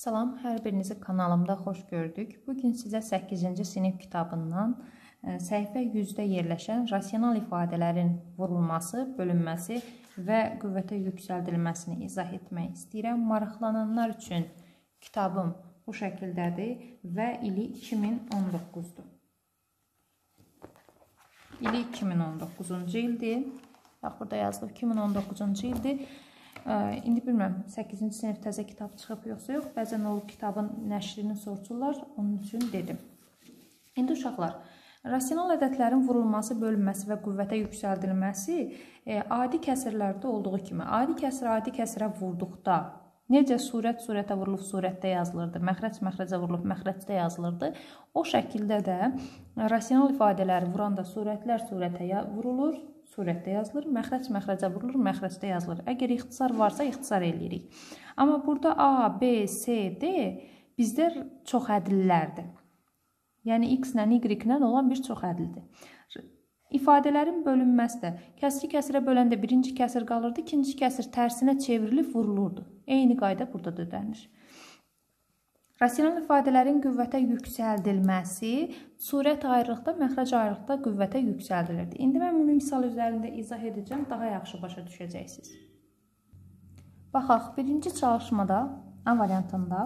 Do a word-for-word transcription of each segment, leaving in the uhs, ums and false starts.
Salam, hər birinizi kanalımda xoş gördük. Bugün sizə səkkizinci sinif kitabından səhifə yüzdə yerləşən rasional ifadələrin vurulması, bölünməsi və qüvvətə yüksəldilməsini izah etmək istəyirəm. Maraqlananlar üçün kitabım bu şəkildədir və ili iki min on doqquzdur. İli iki min on doqquzuncu ildir. Bax, burada yazılıb iki min on doqquzuncu ildir. İndi bilmirəm, səkkizinci sinif təzə kitab çıxıb yoxsa yox. Bəzən olub kitabın nəşrini soruşurlar, onun üçün dedim. İndi uşaqlar, rasional ədədlərin vurulması, bölünməsi və qüvvətə yüksəldilməsi adi kəsirlərdə olduğu kimi, adi kəsir adi kəsirə vurduqda necə surət surətə vurulub surətdə yazılırdı, məxrəc məxrəcə vurulub məxrəcdə yazılırdı, o şəkildə də rasional ifadələri vuranda surətlər surətə vurulur, surətdə yazılır, məxrəc məxrəcə vurulur, məxrəcdə yazılır. Əgər ixtisar varsa, ixtisar eləyirik. Amma burada A, B, C, D bizdə çox ədillərdir. Yəni, X ilə Y ilə olan bir çox ədildir. İfadələrin bölünməsi də kəsri kəsirə böləndə birinci kəsir qalırdı, ikinci kəsir tərsinə çevrilib vurulurdu. Eyni qayda burada da ödənir. Rasional ifadələrin qüvvətə yüksəldilməsi surət ayrılıqda, məxrəc ayrılıqda qüvvətə yüksəldilirdi. İndi mən bunu misal üzərində izah edəcəm, daha yaxşı başa düşəcəksiniz. Baxaq, birinci çalışmada, A variantında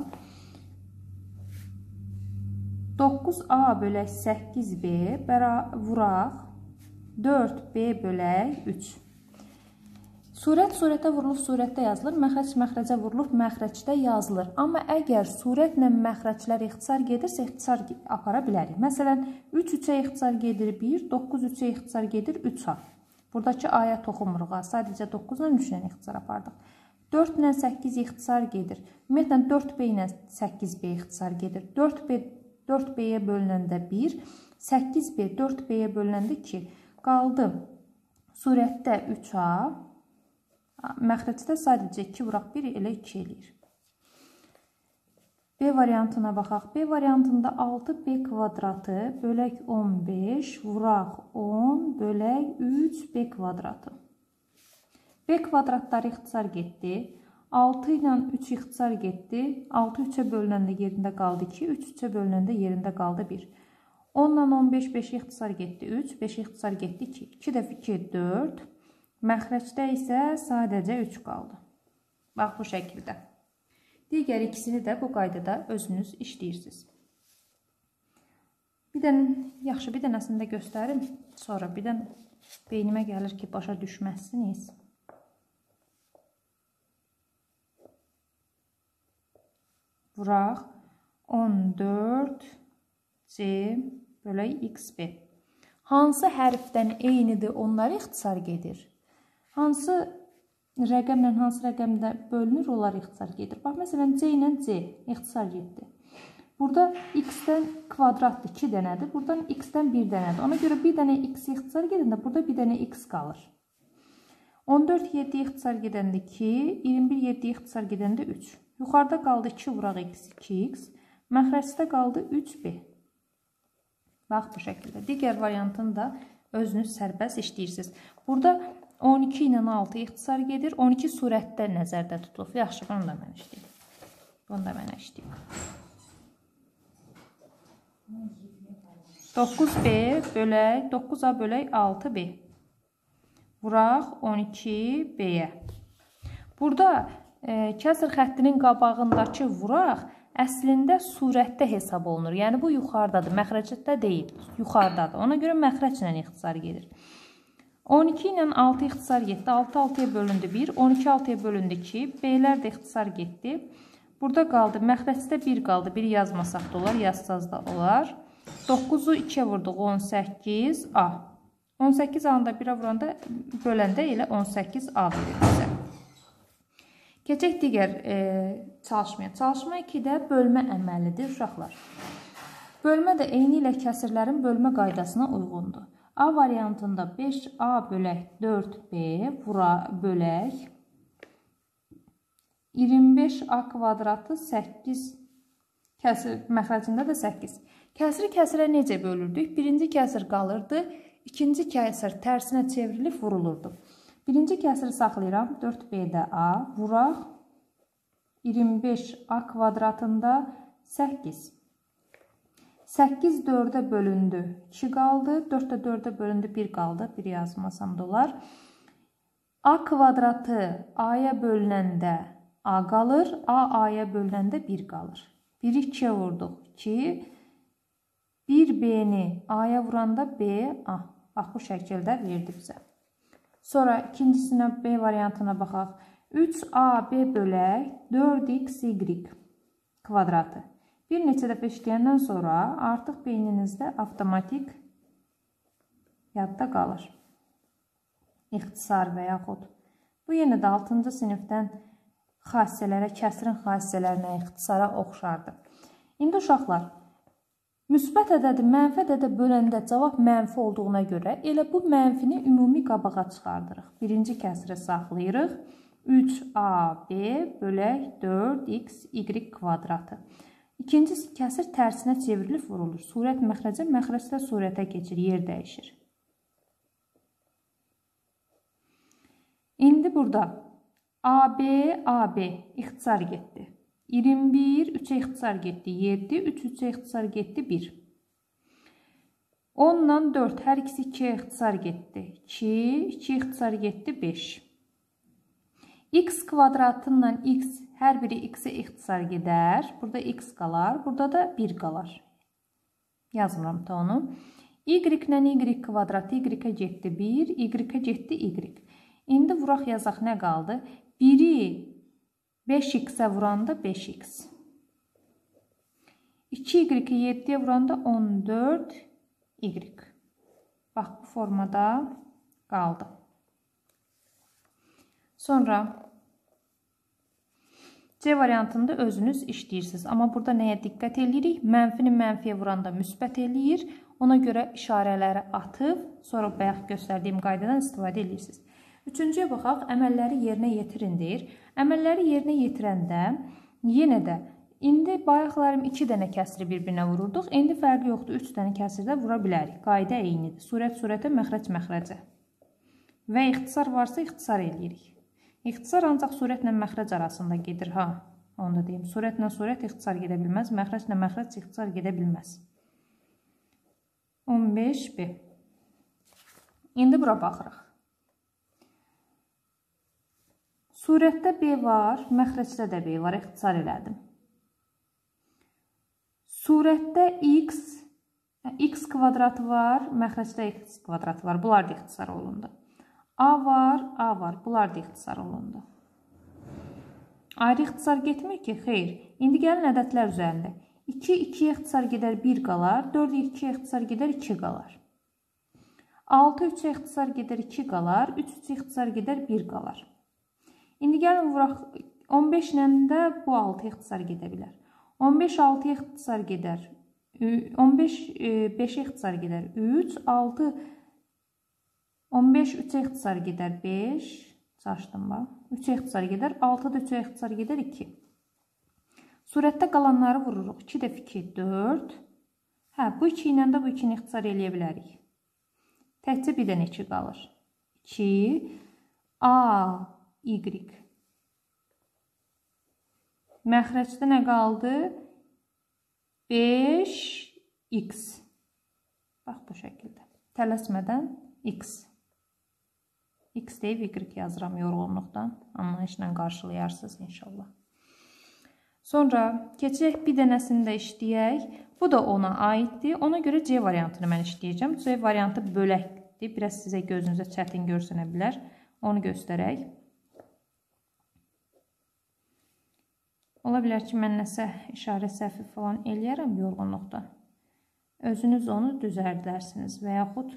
doqquz A bölək səkkiz B vuraq dörd B bölək üç. Surət surətə vurulub surətdə yazılır, məxrəc məxrəcə vurulub məxrəcdə yazılır. Amma əgər surətlə məxrəclər ixtisar gedirsə, ixtisar apara bilərik. Məsələn, üç üçə ixtisar gedir bir, doqquz üçə ixtisar gedir üç A. Buradakı A-ya toxunmuruq, sadəcə doqquz ilə üç ilə ixtisar apardıq. dörd ilə səkkiz ixtisar gedir. Ümumiyyətlə, dörd B ilə səkkiz B ixtisar gedir. dörd B dörd B-yə bölünəndə bir, səkkiz B dörd B-yə bölünəndə iki. Qaldı surətdə üç A, məxrəcdə sadəcə iki vuraq bir elə iki eləyir. B variantına baxaq. B variantında altı B kvadratı bölək on beş vuraq on bölək üç B kvadratı. B kvadratları ixtisar getdi. altı ilə üç ixtisar getdi. altı üçə bölünəndə yerində qaldı iki, üç üçə bölünəndə yerində qaldı bir. on ilə on beş beş ixtisar getdi üç, beş ixtisar getdi iki. iki dəfə iki dörd. Məxrəcdə isə sadəcə üç qaldı. Bax, bu şəkildə. Digər ikisini də bu qaydada özünüz işləyirsiniz. Bir dənə, yaxşı, bir dənəsini də göstərim. Sonra bir dənə beynimə gəlir ki, başa düşməzsiniz. Vuraq on dörd C bölək X B. Hansı hərfdən eynidir, onlar ixtisar gedir? Hansı rəqəmlə hansı rəqəmdə bölünür, onlar ixtisar gedir. Bax, məsələn, C ilə C ixtisar getdi. Burada X-dən kvadratdır, iki dənədir. Buradan X-dən bir dənədir. Ona görə bir dənə X ixtisar gedəndə burada bir dənə X qalır. on dörd yeddi ixtisar gedəndə iki, iyirmi bir yeddi ixtisar gedəndə üç. Yuxarıda qaldı iki vuraq X, iki X. Məxrəcdə qaldı üç B. Bax, bu şəkildə. Digər variantını da özünüz sərbəst işləyirsiniz. Burada on iki ilə altı ixtisar gedir. on iki surətdə nəzərdə tutulub. Yaxşı, bunu da mən işləyim. Bunu da mən işləyim. doqquz B bölək, doqquz A bölək altı B. Vuraq on iki B-yə. Burada e, kəsr xəttinin qabağındakı vuraq əslində surətdə hesab olunur. Yəni, bu yuxarıdadır, məxrəcdə deyil, yuxarıdadır. Ona görə məxrəclə ixtisar gedir. on iki ilə altı ixtisar getdi, altı altıya bölündü bir, on iki altıya bölündü iki, B-lər də ixtisar getdi. Burada qaldı, məxrəcdə bir qaldı, bir yazmasaq da olar, yazsaz da olar. doqquzu ikiyə vurduq, on səkkiz A. on səkkiz A-da birə vuranda, böləndə elə on səkkiz A verir bizə. Keçək digər e, çalışmaya. Çalışma ikidə bölmə əməlidir, uşaqlar. Bölmə də eyni ilə kəsirlərin bölmə qaydasına uyğundur. A variantında beş A bölək dörd B vura bölək iyirmi beş A kvadratı səkkiz kəsir, məxrəcində də səkkiz. Kəsiri kəsirə necə bölürdük? Birinci kəsir qalırdı, ikinci kəsir tərsinə çevrilib vurulurdu. Birinci kəsiri saxlayıram, dörd B-də A, vuraq iyirmi beş a kvadratında səkkiz. səkkiz dördə bölündü, iki qaldı. dörd də dördə bölündü, bir qaldı. bir yazmasam da olar. A kvadratı a-ya bölünəndə a qalır. A a-ya bölünəndə bir qalır. biri ikiyə vurduq. iki. bir b-ni a-ya vuranda b a. Bax, bu şəkildə verdi bizə. Sonra ikincisinə b variantına baxaq. üç a b bölək dörd x y kvadratı. Bir neçə dəfə işləyəndən sonra artıq beyninizdə avtomatik yadda qalır. İxtisar və yaxud. Bu yenə də altıncı sinifdən xassələrə, kəsrin xassələrinə, ixtisara oxşardır. İndi uşaqlar, müsbət ədədi mənfi ədədə böləndə cavab mənfi olduğuna görə elə bu mənfini ümumi qabağa çıxardırıq. Birinci kəsri saxlayırıq. üç a b bölək dörd x y kvadratı. İkinci kəsir tərsinə çevrilib vurulur. Surət məxrəcə, məxrəcdə surətə keçir, yer dəyişir. İndi burada a b a b ixtisar getdi. iyirmi bir üçə ixtisar getdi. yeddi üç üçə ixtisar getdi. bir. ondan dörd hər ikisi ikiyə ixtisar getdi. iki ikiyə ixtisar getdi. beş. X kvadratından x hər biri x-ə ixtisar gedər. Burada x qalar. Burada da bir qalar. Yazmıram da onu. Y-lə y kvadratı y-ə getdi bir. Y-ə getdi y. İndi vuraq yazaq nə qaldı? biri beş x-ə vuranda beş x. iki y-i yeddiyə vuranda on dörd y. Bax, bu formada qaldı. Sonra C variantında özünüz işləyirsiniz. Amma burada nəyə diqqət edirik? Mənfini mənfiyə vuranda müsbət eləyir. Ona görə işarələri atıb, sonra bayaq göstərdiyim qaydadan istifadə edirsiniz. Üçüncüyə baxaq, əməlləri yerinə yetirin deyir. Əməlləri yerinə yetirəndə yenə də indi bayaqlarım iki dənə kəsri bir-birinə vururduq. İndi fərqi yoxdur, üç dənə kəsri də vura bilərik. Qayda eynidir. Surət surətə, məxrəc məxrəcə. Və ixtisar varsa ixtisar eləyirik. İxtisar ancaq surətlə məxrəc arasında gedir. Ha, onu da deyim. Surətlə surət ixtisar gedə bilməz. Məxrəclə məxrəc ixtisar gedə bilməz. on beş b. İndi bura baxırıq. Surətdə b var, məxrəcdə də b var. İxtisar elədim. Surətdə x, x kvadratı var, məxrəcdə x kvadratı var. Bunlar da ixtisar olundu. A var, A var. Bunlar da ixtisar olundu. Ayrı ixtisar getmir ki? Xeyr. İndi gəlin ədədlər üzərində. iki ikiyə ixtisar gedər, bir qalar. dörd ikiyə ixtisar gedər, iki qalar. altı üçə ixtisar gedər, iki qalar. üç üçə ixtisar gedər, bir qalar. İndi gəlin vuraq. on beş ilə də bu altı ixtisar gedə bilər. on beş altıya ixtisar gedər. on beş beşə ixtisar gedər. üç, altı on beş üçə ixtisar gedər, beş, çaşdım bax, üçə ixtisar gedər, altı da üçə ixtisar gedər, iki. Surətdə qalanları vururuq, iki dəfə iki, dörd. Hə, bu iki ilə də bu ikini ixtisar eləyə bilərik. Təkcə bir dənə iki qalır. iki, a, y. Məxrəcdə nə qaldı? beş x. Bax, bu şəkildə. Tələsmədən x. X deyib y yazıram yorğunluqdan. Anlayışla qarşılayarsınız inşallah. Sonra keçək bir dənəsini də işləyək. Bu da ona aiddir. Ona görə C variantını mən işləyəcəm. C variantı böləkdir. Biraz sizə gözünüzə çətin görsənə bilər. Onu göstərək. Ola bilər ki, mən nəsə işarə səhvi falan eləyərəm yorğunluqdan. Özünüz onu düzərdərsiniz və yaxud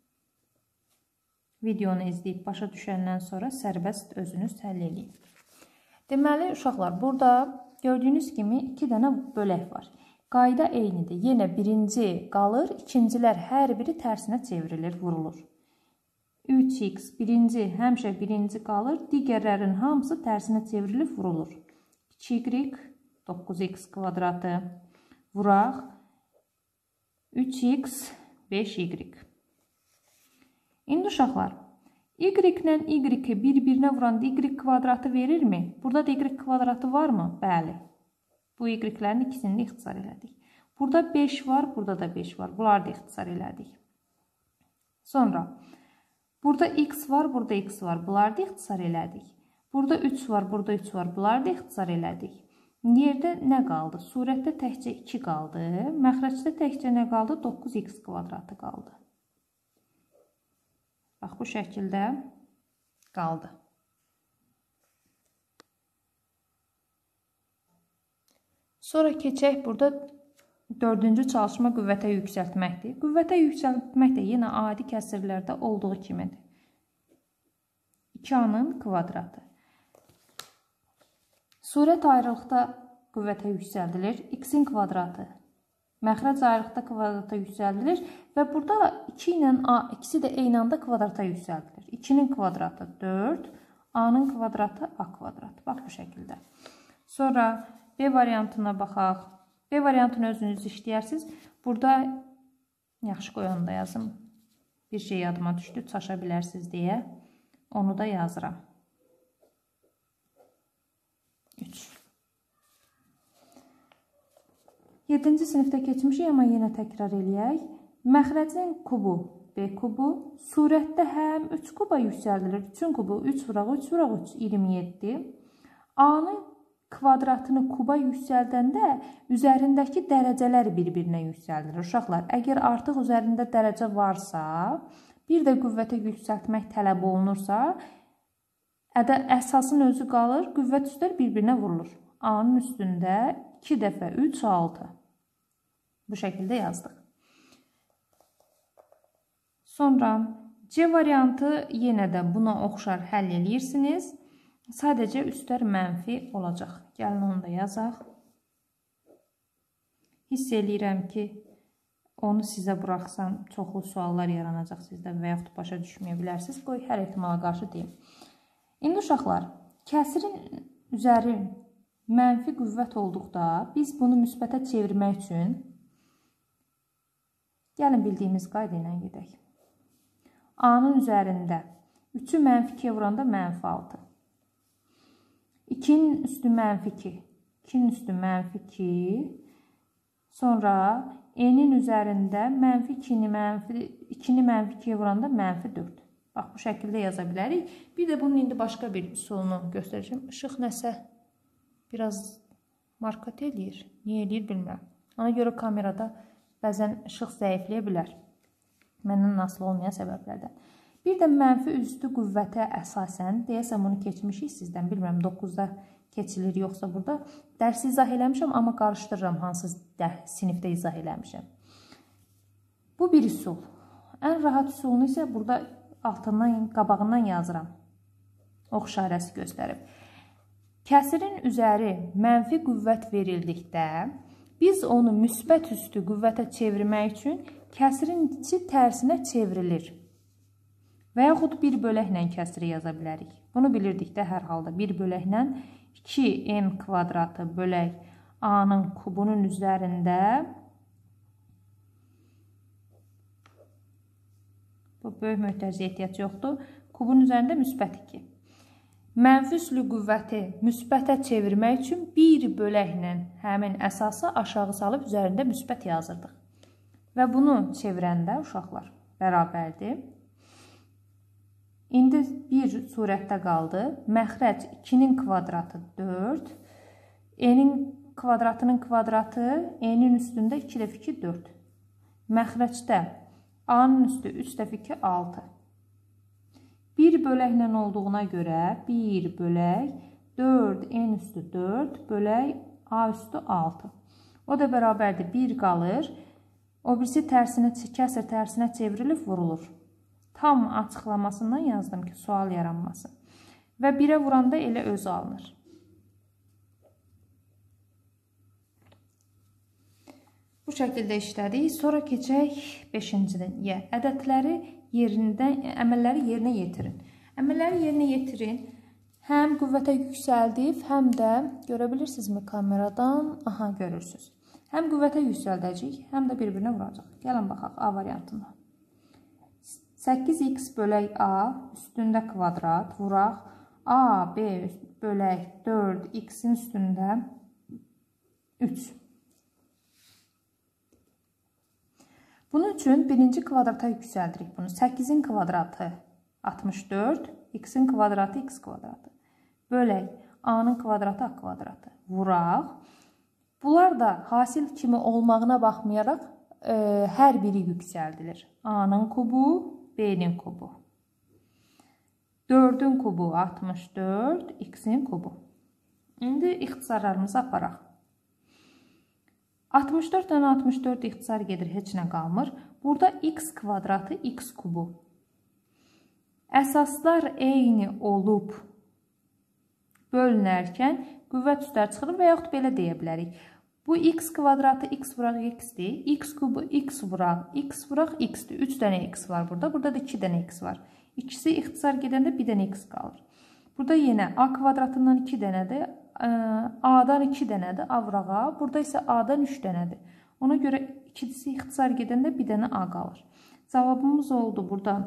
videonu izləyib başa düşəndən sonra sərbəst özünüz həll edin. Deməli, uşaqlar, burada gördüyünüz kimi iki dənə bölək var. Qayda eynidir. Yenə birinci qalır, ikincilər hər biri tərsinə çevrilir, vurulur. üç x birinci, həmişə birinci qalır, digərlərin hamısı tərsinə çevrilib, vurulur. iki y, doqquz x kvadratı vuraq, üç x, beş y. İndi uşaqlar, Y ilə y-i bir-birinə vuranda y kvadratı verirmi? Burada da y kvadratı var mı? Bəli. Bu y-lərin ikisini də ixtisar elədik. Burada beş var, burada da beş var. Bunları da ixtisar elədik. Sonra, burada x var, burada x var. Bunları da ixtisar elədik. Burada üç var, burada üç var. Bunları da ixtisar elədik. Yerdə nə qaldı? Surətdə təkcə iki qaldı. Məxrəcdə təkcə nə qaldı? doqquz x kvadratı qaldı. Bax, bu şəkildə qaldı. Sonra keçək burada dördüncü çalışma qüvvətə yüksəltməkdir. Qüvvətə yüksəltmək də yenə adi kəsirlərdə olduğu kimidir. iki a-nın kvadratı. Surət ayrılıqda qüvvətə yüksəldilir. X-in kvadratı. Məxrəc ayrılıqda kvadrata yüksəldilir və burada iki ilə a ikisi də eyni anda kvadrata yüksəldilir. ikinin kvadratı dörd, a-nın kvadratı a kvadratı. Bax bu şəkildə. Sonra B variantına baxaq. B variantını özünüz işləyərsiniz. Burada yaxşı qoyanda yazım. Bir şey yadıma düşdü, çaşa bilərsiniz deyə. Onu da yazıram. üç. yeddinci sinifdə keçmişik, amma yenə təkrar eləyək. Məxrəcin kubu B kubu surətdə həm üç kuba yüksəldilir. üçün kubu üç vuraq üç vuraq üç, iyirmi yeddi. A-nın kvadratını kuba yüksəldəndə üzərindəki dərəcələr bir-birinə yüksəldilir. Uşaqlar, əgər artıq üzərində dərəcə varsa, bir də qüvvətə yüksəltmək tələb olunursa, ədə əsasın özü qalır, qüvvət üstlər bir-birinə vurulur. A-nın üstündə iki dəfə üç, altı. Bu şəkildə yazdıq. Sonra C variantı yenə də buna oxşar həll edirsiniz. Sadəcə üstlər mənfi olacaq. Gəlin onu da yazaq. Hiss eləyirəm ki, onu sizə buraxsam çoxlu suallar yaranacaq sizdə və yaxud başa düşməyə bilərsiniz. Qoy hər ehtimala qarşı deyim. İndi uşaqlar, kəsirin üzəri mənfi qüvvət olduqda biz bunu müsbətə çevirmək üçün gəlin bildiyimiz qayda ilə gedək. A-nın üzərində üçü mənfi ikiyə vuranda mənfi altı. ikinin üstü mənfi iki. ikinin üstü mənfi iki. Sonra E-nin üzərində mənfi ikini mənfi ikini mənfi ikiyə vuranda mənfi dörd. Bax, bu şəkildə yaza bilərik. Bir də bunun indi başqa bir üsulunu göstərəcəm. Işıq nəsə biraz markat eləyir. Niyə eləyir bilmirəm. Ona görə kamerada bəzən işıq zəifləyə bilər. Məndən asılı olmayan səbəblərdən. Bir də mənfi üstü qüvvətə əsasən, deyəsəm bunu keçmişik sizdən, bilmirəm doqquzda keçilir yoxsa burada. Dərsi izah eləmişəm, amma qarışdırıram hansı sinifdə izah eləmişəm. Bu bir üsul. Ən rahat üsulunu isə burada altından, qabağından yazıram. Ox işarəsi göstərib. Kəsirin üzəri mənfi qüvvət verildikdə, biz onu müsbət üstü qüvvətə çevirmək üçün kəsirin içi tərsinə çevrilir. Və yaxud bir böləklə kəsiri yaza bilərik. Bunu bilirdik də hər halda. Bir böləklə iki n kvadratı bölək a-nın kubunun üzərində bu böyük möhtərizə ehtiyac yoxdur. Kubun üzərində müsbət iki. Mənfi üslü qüvvəti müsbətə çevirmək üçün bir böləklə həmin əsası aşağı salıb üzərində müsbət yazırdıq. Və bunu çevirəndə uşaqlar bərabərdir. İndi bir surətdə qaldı. Məxrəc ikinin kvadratı dörd. E-nin kvadratının kvadratı E-nin üstündə iki dəfə iki dörd. Məxrəcdə A-nın üstü üç dəfə iki altı. bir böləklə olduğuna görə bir bölək dörd n üstü dörd bölək A üstü altı. O da bərabərdir bir qalır. O birisi tərsinə, kəsir tərsinə çevrilib vurulur. Tam açıqlamasından yazdım ki, sual yaranmasın. Və birə vuranda elə özü alınır. Bu şəkildə işlədik. Sonra keçək beşinciyə. Ədədləri yerindən, əməlləri yerinə yetirin. Əməlləri yerinə yetirin. Həm qüvvətə yüksəldib, həm də görə bilirsinizmi kameradan? Aha, görürsünüz. Həm qüvvətə yüksəldəcək, həm də bir-birinə vuracaq. Gəlin baxaq A variantına. səkkiz x bölək a üstündə kvadrat vuraq. A, b bölək dörd x-in üstündə üç. Bunun üçün birinci kvadrata yüksəldirik bunu. səkkizin kvadratı altmış dörd, x-in kvadratı x kvadratı. Bölək a-nın kvadratı a kvadratı. Vuraq. Bunlar da hasil kimi olmağına baxmayaraq e, hər biri yüksəldilir. A-nın kubu, b-nin kubu. dördün kubu altmış dörd, x-in kubu. İndi ixtisarlarımızı aparaq. altmış dörd ilə altmış dörd ixtisar gedir, heç nə qalmır. Burada x kvadratı x kubu. Əsaslar eyni olub bölünərkən qüvvət üstər çıxır və yaxud belə deyə bilərik. Bu x kvadratı x vuraq x-dir. X kubu x vuraq x vuraq x-dir. üç dənə x var burada. Burada da iki dənə x var. İkisi ixtisar gedəndə bir dənə x qalır. Burada yenə a kvadratından iki dənədir. A-dan iki dənədir a vurağa. Burada isə a-dan üç dənədir. Ona görə ikisi ixtisar gedəndə bir dənə a qalır. Cavabımız oldu burada.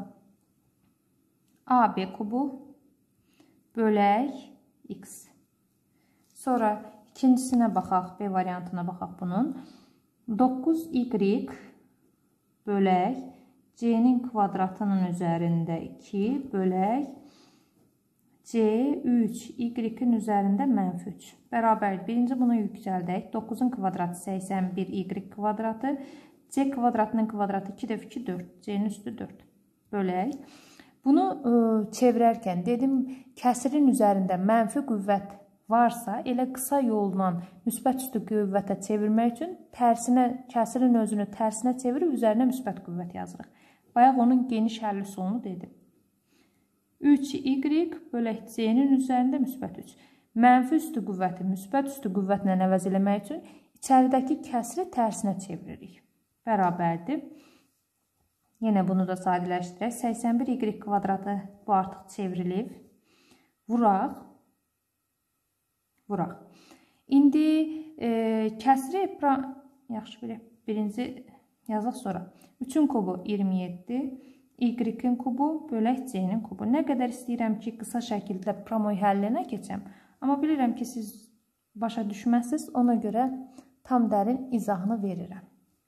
A B kubu bölək x. Sonra ikincisinə baxaq, B variantına baxaq bunun. doqquz y bölək c-nin kvadratının üzərində iki bölək c üç y-in üzərində mənfi üç. Bərabər birinci bunu yüksəldək. doqquzun kvadratı səksən bir y kvadratı. C kvadratının kvadratı iki dəfə iki dörd. C-nin üstü dörd. Bölək. Bunu ə, çevirərkən dedim, kəsirin üzərində mənfi qüvvət varsa, elə qısa yolla müsbət üstü qüvvətə çevirmək üçün tərsinə, kəsirin özünü tərsinə çevirib üzərinə müsbət qüvvət yazırıq. Bayaq onun geniş həlli solunu dedim. üç y bölək c-nin üzərində müsbət üç. Mənfi üstü qüvvəti müsbət üstü qüvvətlə əvəz eləmək üçün içəridəki kəsiri tərsinə çeviririk. Bərabərdir. Yenə bunu da sadələşdirək. səksən bir y kvadratı bu artıq çevrilib. Vuraq. Vuraq. İndi e, kəsiri yaxşı bilək. Birinci yazaq sonra. üçün kubu iyirmi yeddi. Y-in kubu bölək c-nin kubu. Nə qədər istəyirəm ki, qısa şəkildə promoy həllinə keçəm. Amma bilirəm ki, siz başa düşməzsiniz. Ona görə tam dərin izahını verirəm.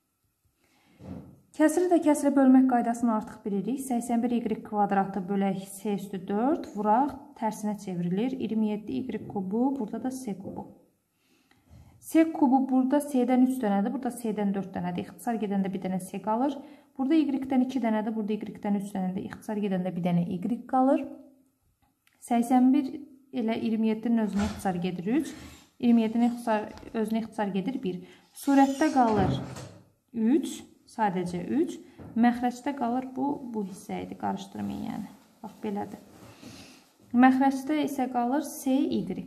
Kəsiri də kəsiri bölmək qaydasını artıq bilirik. səksən bir y kvadratı bölək c üstü dörd. Vuraq, tərsinə çevrilir. iyirmi yeddi y kubu, burada da c kubu. C kubu burada c-dən üç dənədir, burada c-dən dörd dənədir. İxtisar gedəndə bir dənə c qalır. Burada y-dən iki dənədir, burada y-dən üç dənədir. İxtisar gedəndə bir dənə y qalır. səksən bir ilə iyirmi yeddinin özünə ixtisar gedir üç. iyirmi yeddinin özünə ixtisar gedir bir. Surətdə qalır üç, sadəcə üç. Məxrəcdə qalır bu, bu hissə idi. Qarışdırmayın yəni. Bax, belədir. Məxrəcdə isə qalır c y.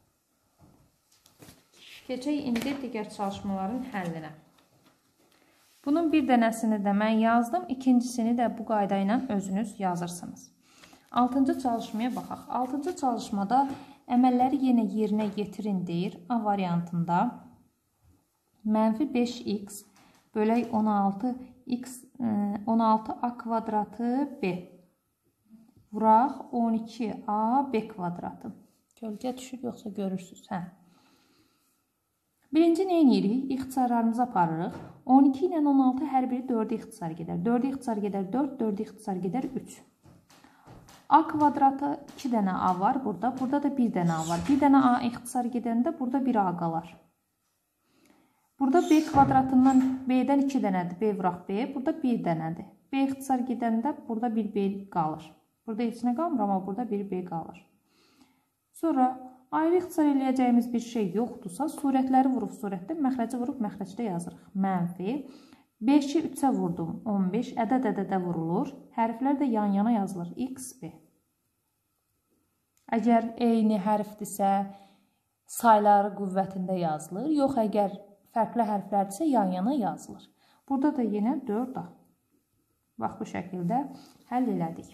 Keçək indi digər çalışmaların həllinə. Bunun bir dənəsini də mən yazdım, ikincisini də bu qayda ilə özünüz yazırsınız. altıncı çalışmaya baxaq. altıncı çalışmada əməlləri yenə yerinə yetirin deyir. A variantında mənfi beş x bölək on altı x on altı a kvadratı b. Vuraq on iki a b kvadratı. Gölgə düşür, yoxsa görürsünüz. Hə. Birinci nə edirik? İxtisarlarımızı aparırıq. on iki ilə on altı hər biri dördə ixtisar gedər. dördə ixtisar gedər dörd, dördə ixtisar gedər üç. A kvadratı iki dənə a var burada. Burada da bir dənə a var. Bir dənə a ixtisar gedəndə burada bir a qalar. Burada b kvadratından b-dən iki dənədir. B vuraq b. Burada bir dənədir. B ixtisar gedəndə burada bir b qalır. Burada heç nə qalmır, amma burada bir b qalır. Sonra ayrı ixtisar eləyəcəyimiz bir şey yoxdursa, surətləri vurub surətdə, məxrəci vurub məxrəcdə yazırıq. Mənfi. beşi üçə vurdum. on beş. Ədəd ədədə vurulur. Hərflər də yan-yana yazılır. X, B. Əgər eyni hərfdirsə, sayları qüvvətində yazılır. Yox, əgər fərqli hərflərdirsə, yan-yana yazılır. Burada da yenə dörd a. Bax, bu şəkildə həll elədik.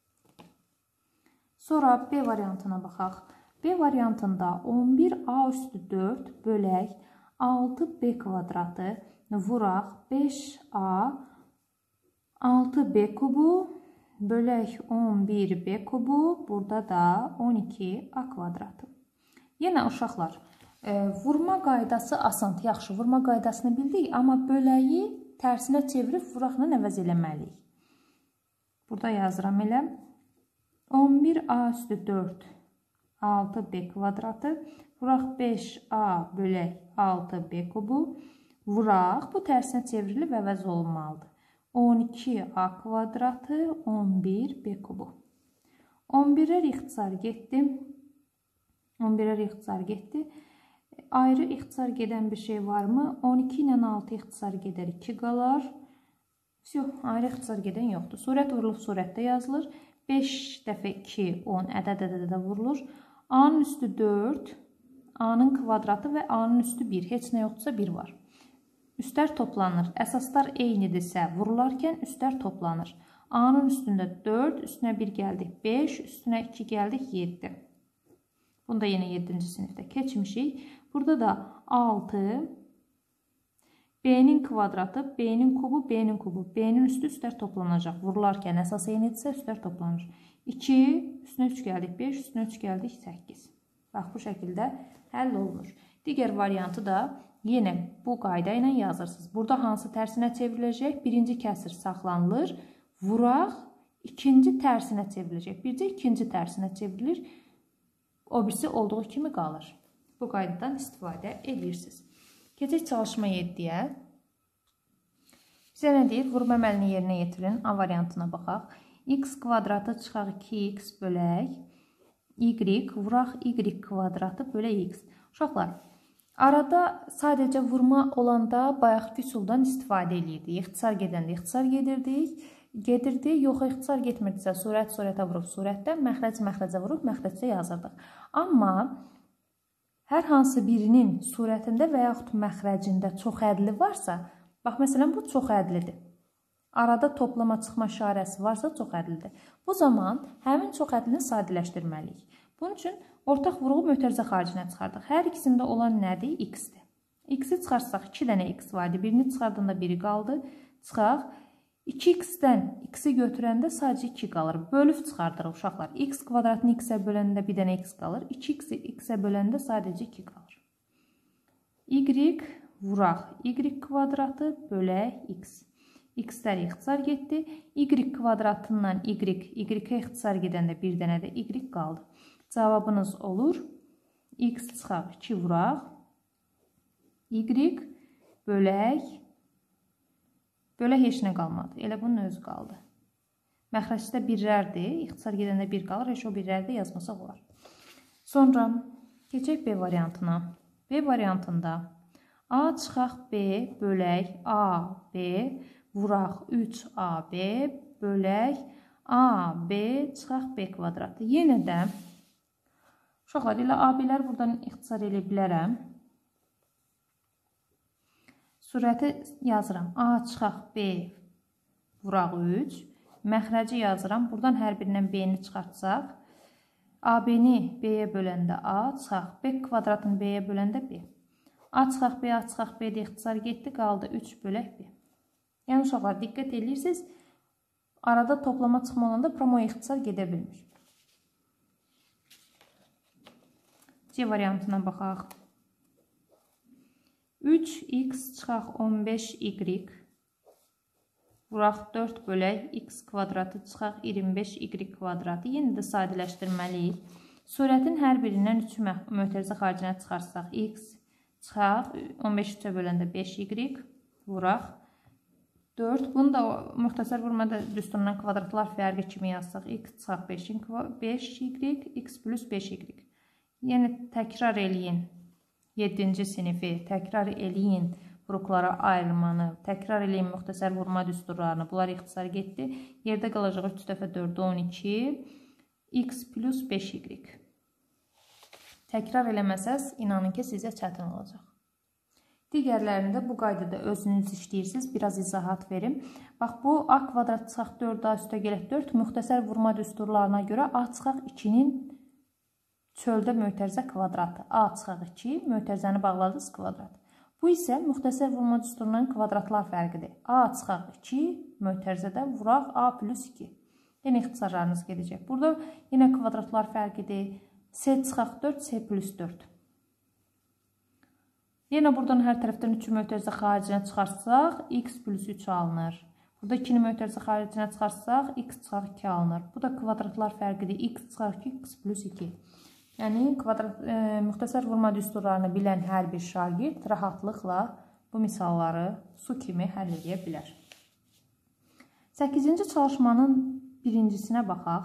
Sonra B variantına baxaq. B variantında on bir a üstü dörd bölək altı b kvadratı vuraq beş a altı b kubu bölək on bir b kubu, burada da on iki a kvadratı. Yenə uşaqlar, e, vurma qaydası asandır. Yaxşı, vurma qaydasını bildik, amma böləyi tərsinə çevirib vuraqla əvəz eləməliyik. Burada yazıram elə. on bir a üstü dörd, altı b kvadratı. Vuraq beş a bölək altı b kubu. Vuraq, bu tərsinə çevrilib əvəz olunmalıdır. on iki a kvadratı, on bir b kubu. on birə ixtisar getdi. on birə ixtisar getdi. Ayrı ixtisar gedən bir şey varmı? on iki ilə altı ixtisar gedər, iki qalar. Yox, ayrı ixtisar gedən yoxdur. Surət vurulub surətdə yazılır. beş dəfə iki, on ədəd ədədə vurulur. A-nın üstü dörd, A-nın kvadratı və A-nın üstü bir. Heç nə yoxdursa bir var. Üstlər toplanır. Əsaslar eynidirsə vurularkən üstlər toplanır. A-nın üstündə dörd, üstünə bir gəldik beş, üstünə iki gəldik yeddi. Bunda yenə yeddinci sinifdə keçmişik. Burada da altı, B-nin kvadratı, B-nin kubu, B-nin kubu. B-nin üstü üstlər toplanacaq. Vurularkən əsas eynidirsə üstlər toplanır. iki, üstünə üç gəldik beş, üstünə üç gəldik səkkiz. Bax, bu şəkildə həll olunur. Digər variantı da yenə bu qayda ilə yazırsınız. Burada hansı tərsinə çevriləcək? Birinci kəsir saxlanılır. Vuraq, ikinci tərsinə çevriləcək. Bircə ikinci tərsinə çevrilir. O birisi olduğu kimi qalır. Bu qaydadan istifadə edirsiniz. Keçək çalışma yeddiyə. Bizə nə deyir? Vurma əməlini yerinə yetirin. A variantına baxaq. X kvadratı çıxaq iki x bölək y, vuraq y kvadratı bölək x. Uşaqlar, arada sadəcə vurma olanda bayaq üsuldan istifadə edirdik. İxtisar gedəndə ixtisar gedirdik. Gedirdi, yox, ixtisar getmirdisə surət surətə vurub surətdə, məxrəc məxrəcə vurub məxrəcdə yazırdıq. Amma hər hansı birinin surətində və yaxud məxrəcində çox ədli varsa, bax, məsələn, bu çox ədlidir. Arada toplama çıxma işarəsi varsa çox ədlidir. Bu zaman həmin çox ədlini sadələşdirməliyik. Bunun üçün ortaq vurğu mötərizə xaricinə çıxardıq. Hər ikisində olan nədir? X-dir. X-i çıxarsaq iki dənə X var idi. Birini çıxardığında biri qaldı. Çıxaq. iki x-dən X-i götürəndə sadəcə iki qalır. Bölüb çıxardırıq uşaqlar. X kvadratını X-ə böləndə bir dənə X qalır. iki x-i X-ə böləndə sadəcə iki qalır. Y vuraq. Y kvadratı bölək X. X-lər ixtisar getdi. Y kvadratından Y, Y-ə ixtisar gedəndə bir dənə də Y qaldı. Cavabınız olur. X çıxaq iki vuraq. Y bölək. Bölək heç nə qalmadı. Elə bunun özü qaldı. Məxrəcdə birlərdir. İxtisar gedəndə bir qalır. Heç o birlərdə yazmasaq olar. Sonra keçək B variantına. B variantında A çıxaq B bölək A, B vuraq üç A B bölək A, B çıxaq B kvadratı. Yenə də uşaqlar ilə A B'lər buradan ixtisar edə bilərəm. Surəti yazıram. A çıxaq B vuraq üç. Məxrəci yazıram. Buradan hər birindən B-ni çıxartsaq. A B-ni B-yə böləndə A çıxaq. B kvadratını B-yə böləndə B. A çıxaq B, A çıxaq B-də ixtisar getdi. Qaldı üç bölək B. Yəni uşaqlar diqqət edirsiniz. Arada toplama çıxma olanda promoya ixtisar gedə bilmir. C variantına baxaq. üç x çıxaq on beş y vuraq dörd bölək x kvadratı çıxaq iyirmi beş y kvadratı. Yenə də sadələşdirməliyik. Surətin hər birindən üçü mötərizə xaricinə çıxarsaq x çıxaq on beş üçə böləndə beş y vuraq dörd. Bunu da müxtəsər vurmada düsturundan kvadratlar fərqi kimi yazsaq x çıxaq beş y, x plus beş y. Yəni təkrar eləyin. yeddinci sinifi təkrar eləyin. Vuruqlara ayrılmanı, təkrar eləyin müxtəsər vurma düsturlarını. Bunlar ixtisar getdi. Yerdə qalacaq üç dəfə dörd on iki x plus beş y. Təkrar eləməsəz, inanın ki, sizə çətin olacaq. Digərlərində bu qaydada özünüz işləyirsiniz. Biraz izahat verim. Bax, bu A kvadrat çıxaq dörd A üstə gələk dörd müxtəsər vurma düsturlarına görə A çıxaq ikinin çöldə mötərizə kvadratı. A çıxaq iki, mötərizəni bağladınız kvadrat. Bu isə müxtəsər vurma düsturundan kvadratlar fərqidir. A çıxaq iki, mötərizədə vuraq A plus iki. Yenə ixtisarlarınız gedəcək. Burada yenə kvadratlar fərqidir. S çıxaq dörd, S plus dörd. Yenə buradan hər tərəfdən üçü mötərizə xaricinə çıxarsaq, x plus üç alınır. Burada ikini mötərizə xaricinə çıxarsaq, x çıxaq iki alınır. Bu da kvadratlar fərqidir. X çıxaq iki, x plus iki. Yəni, kvadrat, e, müxtəsər vurma düsturlarını bilən hər bir şagird rahatlıqla bu misalları su kimi həll edə bilər. səkkizinci çalışmanın birincisinə baxaq.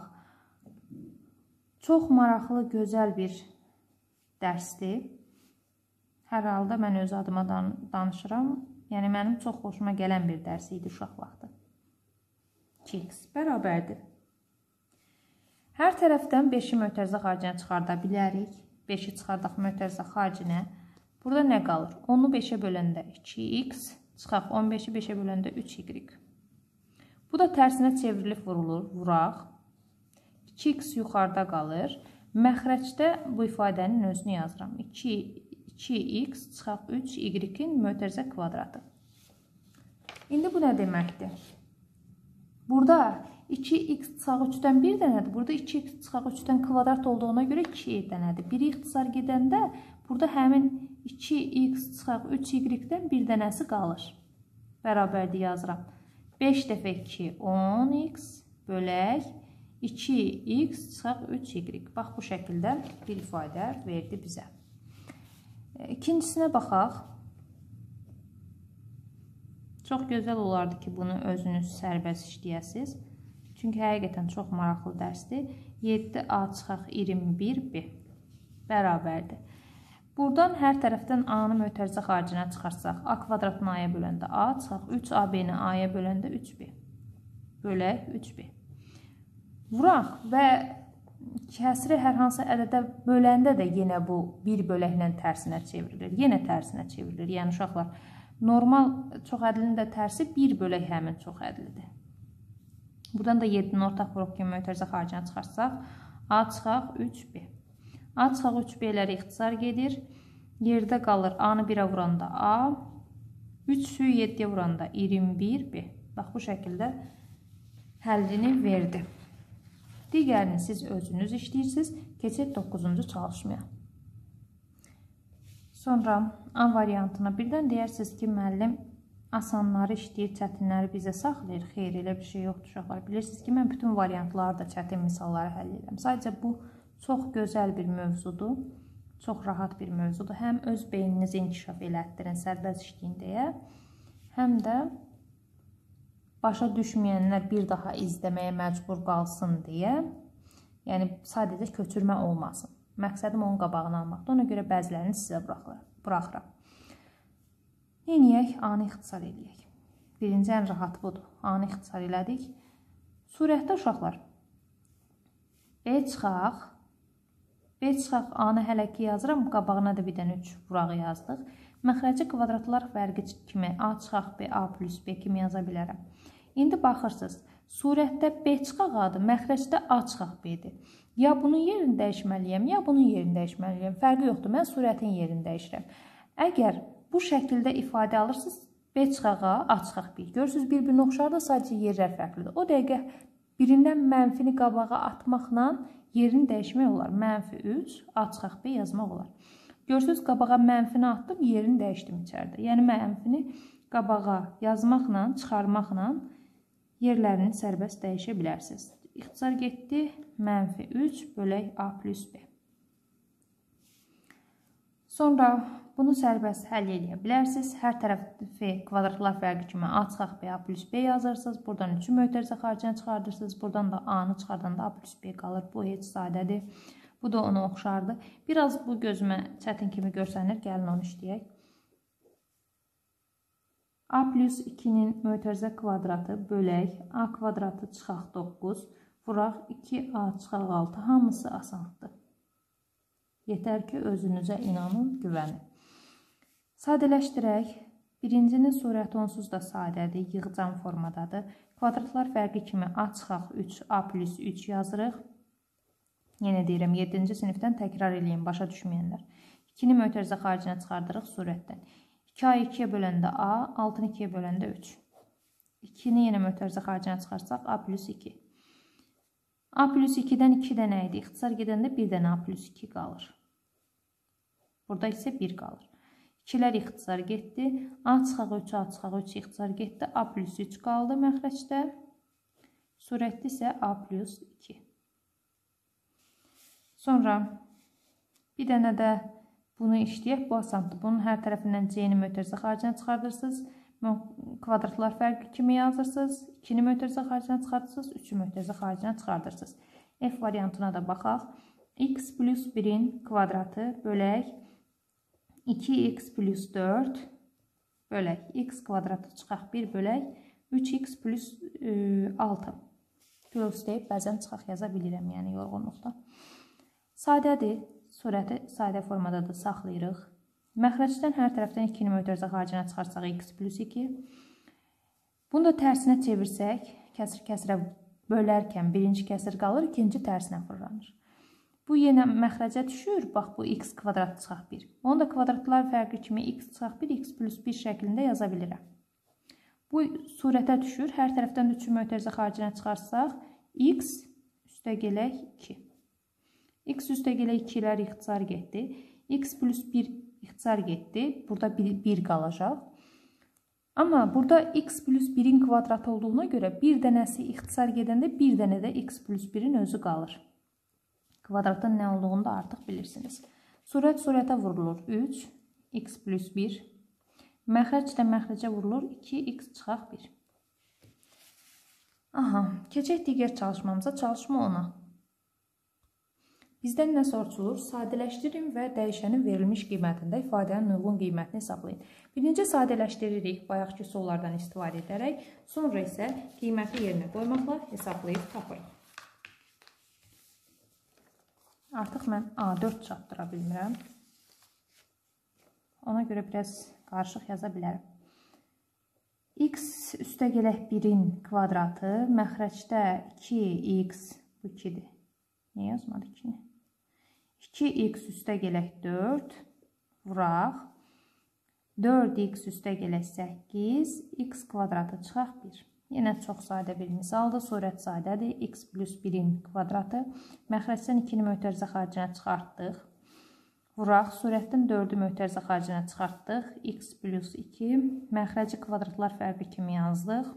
Çox maraqlı, gözəl bir dərsdir. Hər halda mən öz adıma danışıram. Yəni, mənim çox xoşuma gələn bir dərs idi uşaq vaxtı. iki x bərabərdir. Hər tərəfdən beşi mötərizə xaricinə çıxarda bilərik. beşi çıxardaq mötərizə xaricinə. Burada nə qalır? onu beşə böləndə iki x, çıxaq on beşi beşə böləndə üç y. Bu da tərsinə çevrilib vurulur, vuraq. iki x yuxarıda qalır. Məxrəcdə bu ifadənin özünü yazıram. iki x çıxaq üç y-in mötərizə kvadratı. İndi bu nə deməkdir? Burada iki x çıxaq üçdən bir dənədir. Burada iki x çıxaq üçdən kvadrat olduğuna görə iki dənədir. Biri ixtisar gedəndə burada həmin iki x çıxaq üç y-dən bir dənəsi qalır. Bərabərdir yazıram. beş dəfə iki, on x bölək iki x çıxaq üç y. Bax, bu şəkildə bir ifadə verdi bizə. İkincisinə baxaq. Çox gözəl olardı ki, bunu özünüz sərbəst işləyəsiniz. Çünki həqiqətən çox maraqlı dərsdir. yeddi a çıxaq iyirmi bir b bərabərdir. Buradan hər tərəfdən a-nı mötərizə xaricinə çıxarsaq, a kvadratını a-ya böləndə a çıxaq üç a b-ni a-ya böləndə üç b bölək üç b. Vuraq və kəsri hər hansı ədədə böləndə də yenə bu bir böləklə tərsinə çevrilir. Yenə tərsinə çevrilir. Yəni, uşaqlar, normal çox ədlinin də tərsi bir bölək həmin çox ədlidir. Buradan da yeddinin ortaq vuruq kimi mötərizə xaricinə çıxarsaq, a çıxaq üç b. A çıxaq üç b-ləri ixtisar gedir. Yerdə qalır a-nı birə vuranda a, üçü yeddiyə vuranda iyirmi bir b. Bax, bu şəkildə həllini verdi. Digərini siz özünüz işləyirsiniz. Keçək doqquzuncu çalışmaya. Sonra A variantına birdən deyirsiniz ki, müəllim asanları işləyir, çətinləri bizə saxlayır. Xeyr, elə bir şey yoxdur uşaqlar. Bilirsiniz ki, mən bütün variantları da çətin misalları həll edirəm. Sadəcə bu çox gözəl bir mövzudur. Çox rahat bir mövzudur. Həm öz beyninizi inkişaf elətdirin, sərbəst işləyin deyə, həm də başa düşməyənlər bir daha izləməyə məcbur qalsın deyə, yəni sadəcə köçürmə olmasın. Məqsədim onun qabağını almaqdır. Ona görə bəzilərini sizə buraxıram. Neyniyək? A-nı ixtisar eləyək. Birinci ən rahat budur. A-nı ixtisar elədik. Surətdə uşaqlar B çıxaq. B çıxaq A-nı hələ ki yazıram. Qabağına da bir dənə üç vurağı yazdıq. Məxrəci kvadratlar fərqi kimi A çıxaq B, A plus B kimi yaza bilərəm. İndi baxırsınız, surətdə B çıxaq adı, məxrəcdə A çıxaq B-dir. Ya bunun yerini dəyişməliyəm, ya bunun yerini dəyişməliyəm. Fərqi yoxdur, mən surətin yerini dəyişirəm. Əgər bu şəkildə ifadə alırsınız, B çıxaq A, A çıxaq B. Görürsünüz, bir-birini oxşarda sadəcə yerlər fərqlidir. O dəqiqə birindən mənfini qabağa atmaqla yerini dəyişmək olar. Mənfi üç, A çıxaq B yazmaq olar. Görürsünüz, qabağa mənfini atdım, yerini dəyişdim içəridə. Yəni, mənfini qabağa yazmaqla, çıxarmaqla yerlərini sərbəst dəyişə bilərsiniz. İxtisar getdi, mənfi üç bölək A plus B. Sonra bunu sərbəst həll edə bilərsiniz. Hər tərəfi kvadratlar fərqi kimi A çıxaq B, A plus B yazırsınız. Buradan üçü mötərizə xaricinə çıxardırsınız. Buradan da A-nı çıxardanda A plus B qalır. Bu heç sadədir. Bu da onu oxşardı. Biraz bu gözümə çətin kimi görsənir. Gəlin onu işləyək. A plus ikinin mötərizə kvadratı bölək A kvadratı çıxaq doqquz. Vuraq iki A çıxaq altı. Hamısı asandır. Yetər ki, özünüzə inanın, güvənin. Sadələşdirək. Birincinin surəti onsuz da sadədir, yığcam formadadır. Kvadratlar fərqi kimi A çıxaq üç, A plus üç yazırıq. Yenə deyirəm, yeddinci sinifdən təkrar edin, başa düşməyənlər. ikini mötərizə xaricinə çıxardırıq surətdən. iki A ikiyə böləndə A, altını ikiyə böləndə üç. ikini yenə mötərizə xaricinə çıxarsaq A plus iki. A plus ikidən iki dənə idi. İxtisar gedəndə bir dənə A plus iki qalır. Burada isə bir qalır. ikilər ixtisar getdi. A çıxaq üç, A çıxaq üç ixtisar getdi. A plus üç qaldı məxrəcdə. Surətdə isə A plus iki. Sonra bir dənə də bunu işləyək. Bu asandır. Bunun hər tərəfindən C-ni mötərizə xaricine çıxardırsınız. Kvadratlar fərqi kimi yazırsınız. ikini mötərizə xaricine çıxardırsınız. üçü mötərizə xaricine çıxardırsınız. F variantına da baxaq. X plus birin kvadratı bölək iki x plus dörd bölək x kvadratı çıxaq bir bölək üç x plus altı. Plus deyib bəzən çıxaq yaza bilirəm, yəni yorğunluqda. Sadədir. Surəti sadə formada da saxlayırıq. Məxrəcdən hər tərəfdən ikini mötərizə xaricinə çıxarsaq x plus iki. Bunu da tərsinə çevirsək, kəsir kəsirə bölərkən birinci kəsir qalır, ikinci tərsinə fırlanır. Bu yenə məxrəcə düşür. Bax, bu x kvadrat çıxaq bir. Onu da kvadratlar fərqi kimi x çıxaq bir, x plus bir şəklində yaza bilirəm. Bu surətə düşür. Hər tərəfdən üçü mötərizə xaricinə çıxarsaq, x üstə gələk iki. X üstə gələk ikilər ixtisar getdi. X plus bir ixtisar getdi. Burada bir qalacaq. Amma burada x plus birin kvadratı olduğuna görə bir dənəsi ixtisar gedəndə bir dənə də x plus birin özü qalır. Kvadratın nə olduğunu da artıq bilirsiniz. Surət surətə vurulur üç, x plus bir. Məxrəc də məxrəcə vurulur iki, x çıxaq bir. Aha, keçək digər çalışmamıza. Çalışma ona. Bizdən nə soruşulur? Sadələşdirin və dəyişənin verilmiş qiymətində ifadənin uyğun qiymətini hesablayın. Birinci sadələşdiririk bayaqki sollardan istifadə edərək, sonra isə qiyməti yerinə qoymaqla hesablayıb tapırıq. Artıq mən A dörd çatdıra bilmirəm. Ona görə biraz qarışıq yaza bilərəm. X üstə gələk birin kvadratı, məxrəcdə iki x, bu ikidir. Niyə yazmadı ikini? iki x üstə gələk dörd, vuraq. dörd x üstə gələk səkkiz, x kvadratı çıxaq bir. Yenə çox sadə bir misaldır. Surət sadədir. X plus birin kvadratı. Məxrəcdən ikini mötərizə xaricinə çıxartdıq. Vuraq. Surətdən dördü mötərizə xaricinə çıxartdıq. X plus iki. Məxrəci kvadratlar fərqi kimi yazdıq.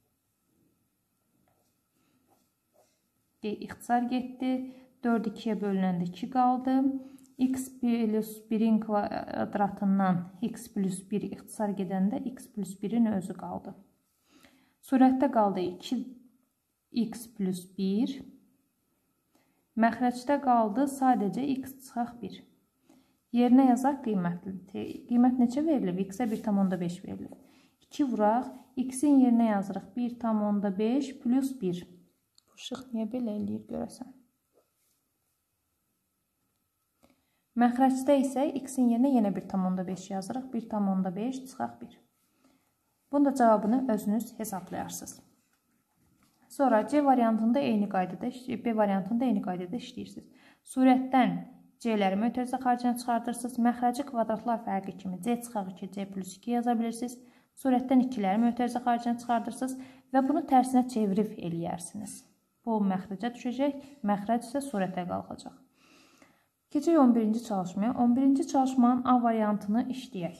İxtisar getdi. dörd ikiyə bölünəndə iki qaldı. X plus birin kvadratından x plus bir ixtisar gedəndə x plus birin özü qaldı. Surətdə qaldı iki x plus bir. Məxrəcdə qaldı sadəcə x çıxaq bir. Yerinə yazaq qiymətli. Qiymət neçə verilib? X-ə bir tam onda beş verilib. iki vuraq. X-in yerinə yazırıq bir tam onda beş plus bir. Bu şıq niyə belə eləyir görəsən? Məxrəcdə isə x-in yerinə yenə bir tam onda beş yazırıq. bir tam onda beş çıxaq bir. Bunun da cavabını özünüz hesaplayarsınız. Sonra C variantında eyni qaydada, B variantında eyni qaydada işləyirsiniz. Surətdən C-ləri mötərizə xaricinə çıxardırsınız. Məxrəci kvadratlar fərqi kimi C çıxaq iki, C plus iki yaza bilirsiniz. Surətdən ikiləri mötərizə xaricinə çıxardırsınız və bunu tərsinə çevirib eləyərsiniz. Bu məxrəcə düşəcək, məxrəc isə surətə qalxacaq. Keçək on birinci çalışmaya. on birinci çalışmanın A variantını işləyək.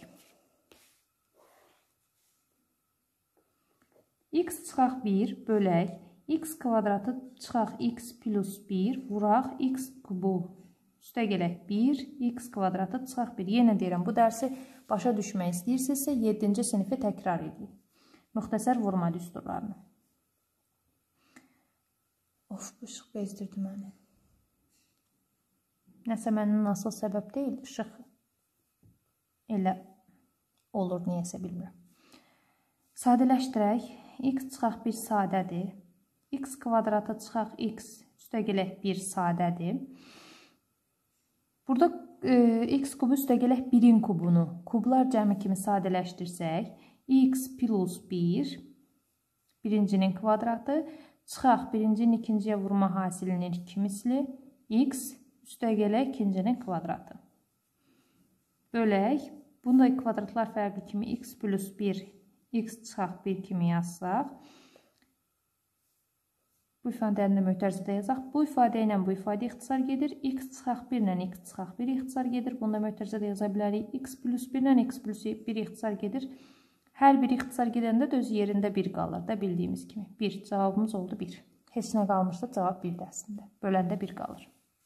X çıxaq bir bölək, x kvadratı çıxaq x plus bir, vuraq x kubu üstə gələk bir, x kvadratı çıxaq bir. Yenə deyirəm, bu dərsi başa düşmək istəyirsinizsə yeddinci sinifi təkrar edin. Müxtəsər vurma düsturlarını. Of, bu işıq bezdirdi məni. Nəsə mənim nasıl səbəb deyil, işıq elə olur, niyəsə bilmirəm. Sadələşdirək. X çıxaq bir sadədir. X kvadratı çıxaq x üstə gələk bir sadədir. Burada e, x kubu üstə gələk birin kubunu kublar cəmi kimi sadələşdirsək, x plus bir, birincinin kvadratı, çıxaq birincinin ikinciyə vurma hasilinin iki misli, x üstə gələk ikincinin kvadratı. Bölək, bunda kvadratlar fərqi kimi x plus bir, x çıxaq bir kimi yazsaq, Bu ifadəni də mötərizədə yazaq. Bu ifadə ilə bu ifadə ixtisar gedir. X çıxaq bir ilə x çıxaq bir ixtisar gedir. Bunu da mötərizədə yaza bilərik. X plus bir ilə x plus bir ixtisar gedir. Hər bir ixtisar gedəndə də öz yerində bir qalır da bildiyimiz kimi. bir. Cavabımız oldu bir. Heç nə qalmışsa cavab birdə əslində. Böləndə bir qalır.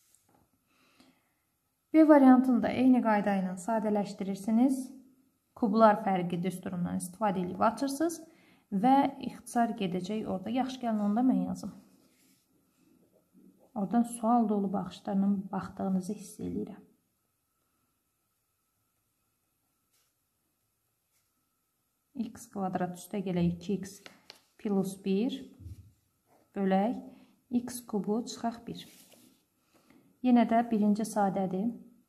B variantını da eyni qayda ilə sadələşdirirsiniz. Kublar fərqi düsturundan istifadə edib açırsınız və ixtisar gedəcək orada. Yaxşı, gəlin onu da mən yazım. Oradan sual dolu baxışlarla baxdığınızı hiss edirəm. X kvadrat üstə gələk iki x plus bir bölək x kubu çıxaq bir. Yenə də birinci sadədir.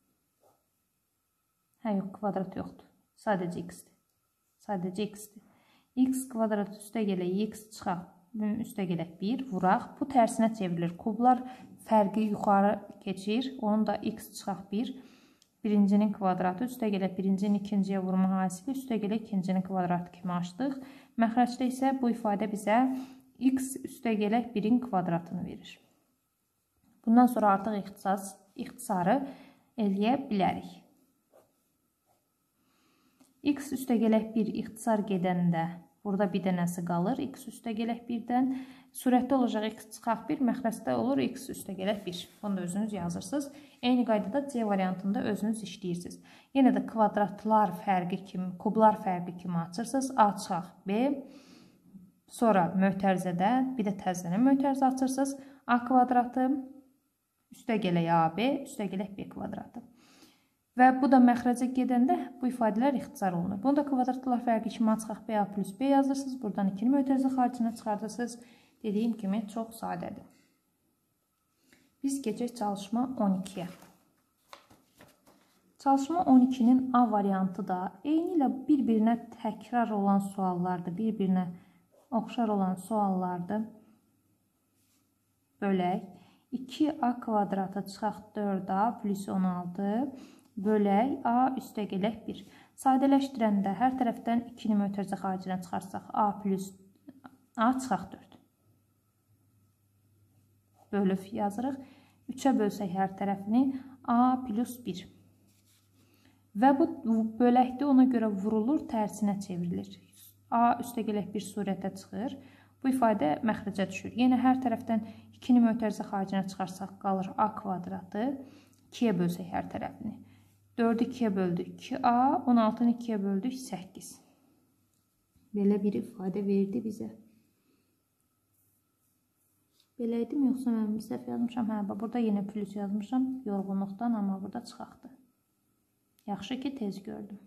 Hə, yox, kvadrat yoxdur. Sadəcə x-dir. Sadəcə x-dir. X kvadrat üstə gələk x çıxaq üstə gələk bir vuraq. Bu tərsinə çevrilir. Kublar fərqi yuxarı keçir. Onun da x çıxaq bir. Birincinin kvadratı üstə gələk birincinin ikinciyə vurma hasili üstə gələk ikincinin kvadratı kimi açdıq. Məxrəcdə isə bu ifadə bizə x üstə gələk birin kvadratını verir. Bundan sonra artıq ixtisas, ixtisarı eləyə bilərik. X üstə gələk bir ixtisar gedəndə burada bir dənəsi qalır. X üstə gələk birdən surətdə olacaq x çıxaq bir, məxrəcdə olur x üstə gələk bir. Bunu da özünüz yazırsınız. Eyni qaydada C variantında özünüz işləyirsiniz. Yenə də kvadratlar fərqi kimi, kublar fərqi kimi açırsınız. A çıxaq B. Sonra mötərizədə bir də təzədən mötərizə açırsınız. A kvadratı üstə gələk A B, üstə gələk B kvadratı. Və bu da məxrəcə gedəndə bu ifadələr ixtisar olunur. Bunu da kvadratlar fərqi kimi açıq B A plus B yazırsınız. Buradan ikini mötərizə xaricine çıxardırsınız. Dediyim kimi çox sadədir. Biz keçək çalışma on ikiyə. Çalışma on ikinin A variantı da eyni ilə bir-birinə təkrar olan suallardır. Bir-birinə oxşar olan suallardır. Bölək. iki A kvadratı çıxaq dörd A plus on altı bölək A üstə gələk bir. Sadələşdirəndə hər tərəfdən ikini mötərizə xaricinə çıxarsaq A plus A çıxaq dörd. Bölüb yazırıq. üçə bölsək hər tərəfini A plus bir. Və bu böləkdə ona görə vurulur, tərsinə çevrilir. A üstə gələk bir surətə çıxır. Bu ifadə məxrəcə düşür. Yenə hər tərəfdən ikini mötərizə xaricinə çıxarsaq qalır A kvadratı. ikiyə bölsək hər tərəfini. dördü ikiyə böldük iki A, on altını ikiyə böldük səkkiz. Belə bir ifadə verdi bizə. Belə idim, yoxsa mən bir səhv yazmışam? Hə, burada yenə plus yazmışam yorğunluqdan, amma burada çıxaqdır. Yaxşı ki, tez gördüm.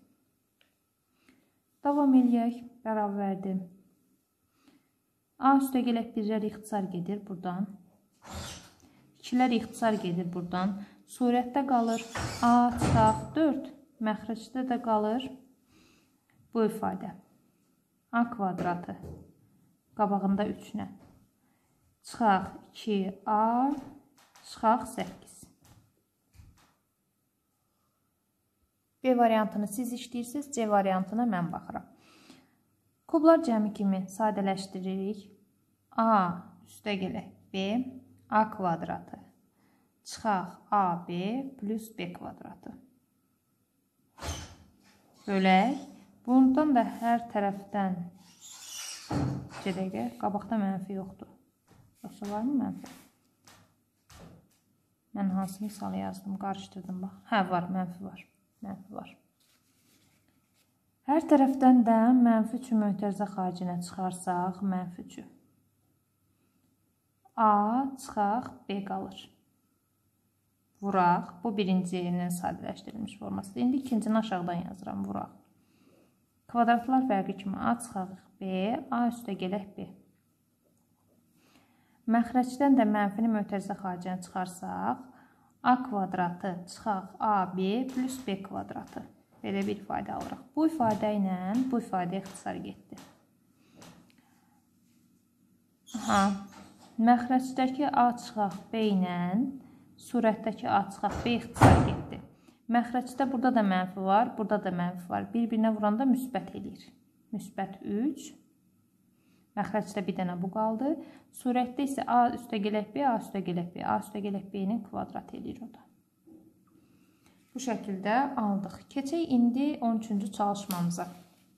Davam eləyək, bərabərdir. A üstə gələk birlər ixtisar gedir buradan. ikilər ixtisar gedir buradan. Surətdə qalır A çıxaq dörd. Məxrəcdə də qalır bu ifadə. A kvadratı qabağında üçlə. Çıxaq iki A çıxaq səkkiz. B variantını siz işləyirsiniz, C variantına mən baxıram. Kublar cəmi kimi sadələşdiririk. A üstə gələk B, A kvadratı çıxaq A B plus B kvadratı. Bölək. Bundan da hər tərəfdən gedək, qabaqda mənfi yoxdur. Yoxsa var mı mənfi? Mən hansı misalı yazdım, qarışdırdım bax. Hə, var, mənfi var. Mənfi var. Hər tərəfdən də mənfi üçün mötərizə xaricinə çıxarsaq, mənfi üçün. A çıxaq B qalır. Vuraq. Bu birincinin sadələşdirilmiş formasıdır. İndi ikincini aşağıdan yazıram. Vuraq. Kvadratlar fərqi kimi A çıxaq B, A üstə gələk B. Məxrəcdən də mənfini mötərizə xaricinə çıxarsaq, A kvadratı çıxaq A B plus B kvadratı. Belə bir ifadə alırıq. Bu ifadə ilə bu ifadə ixtisar getdi. Aha. Məxrəcdəki A çıxaq B ilə surətdəki A çıxaq B ixtisar getdi. Məxrəcdə burada da mənfi var, burada da mənfi var. Bir-birinə vuranda müsbət eləyir. Müsbət üç. Məxrəcdə bir dənə bu qaldı. Surətdə isə A üstəgələk B, A üstəgələk B, A üstəgələk B-nin kvadratı eləyir o da. Bu şəkildə aldıq. Keçək indi on üçüncü çalışmamıza.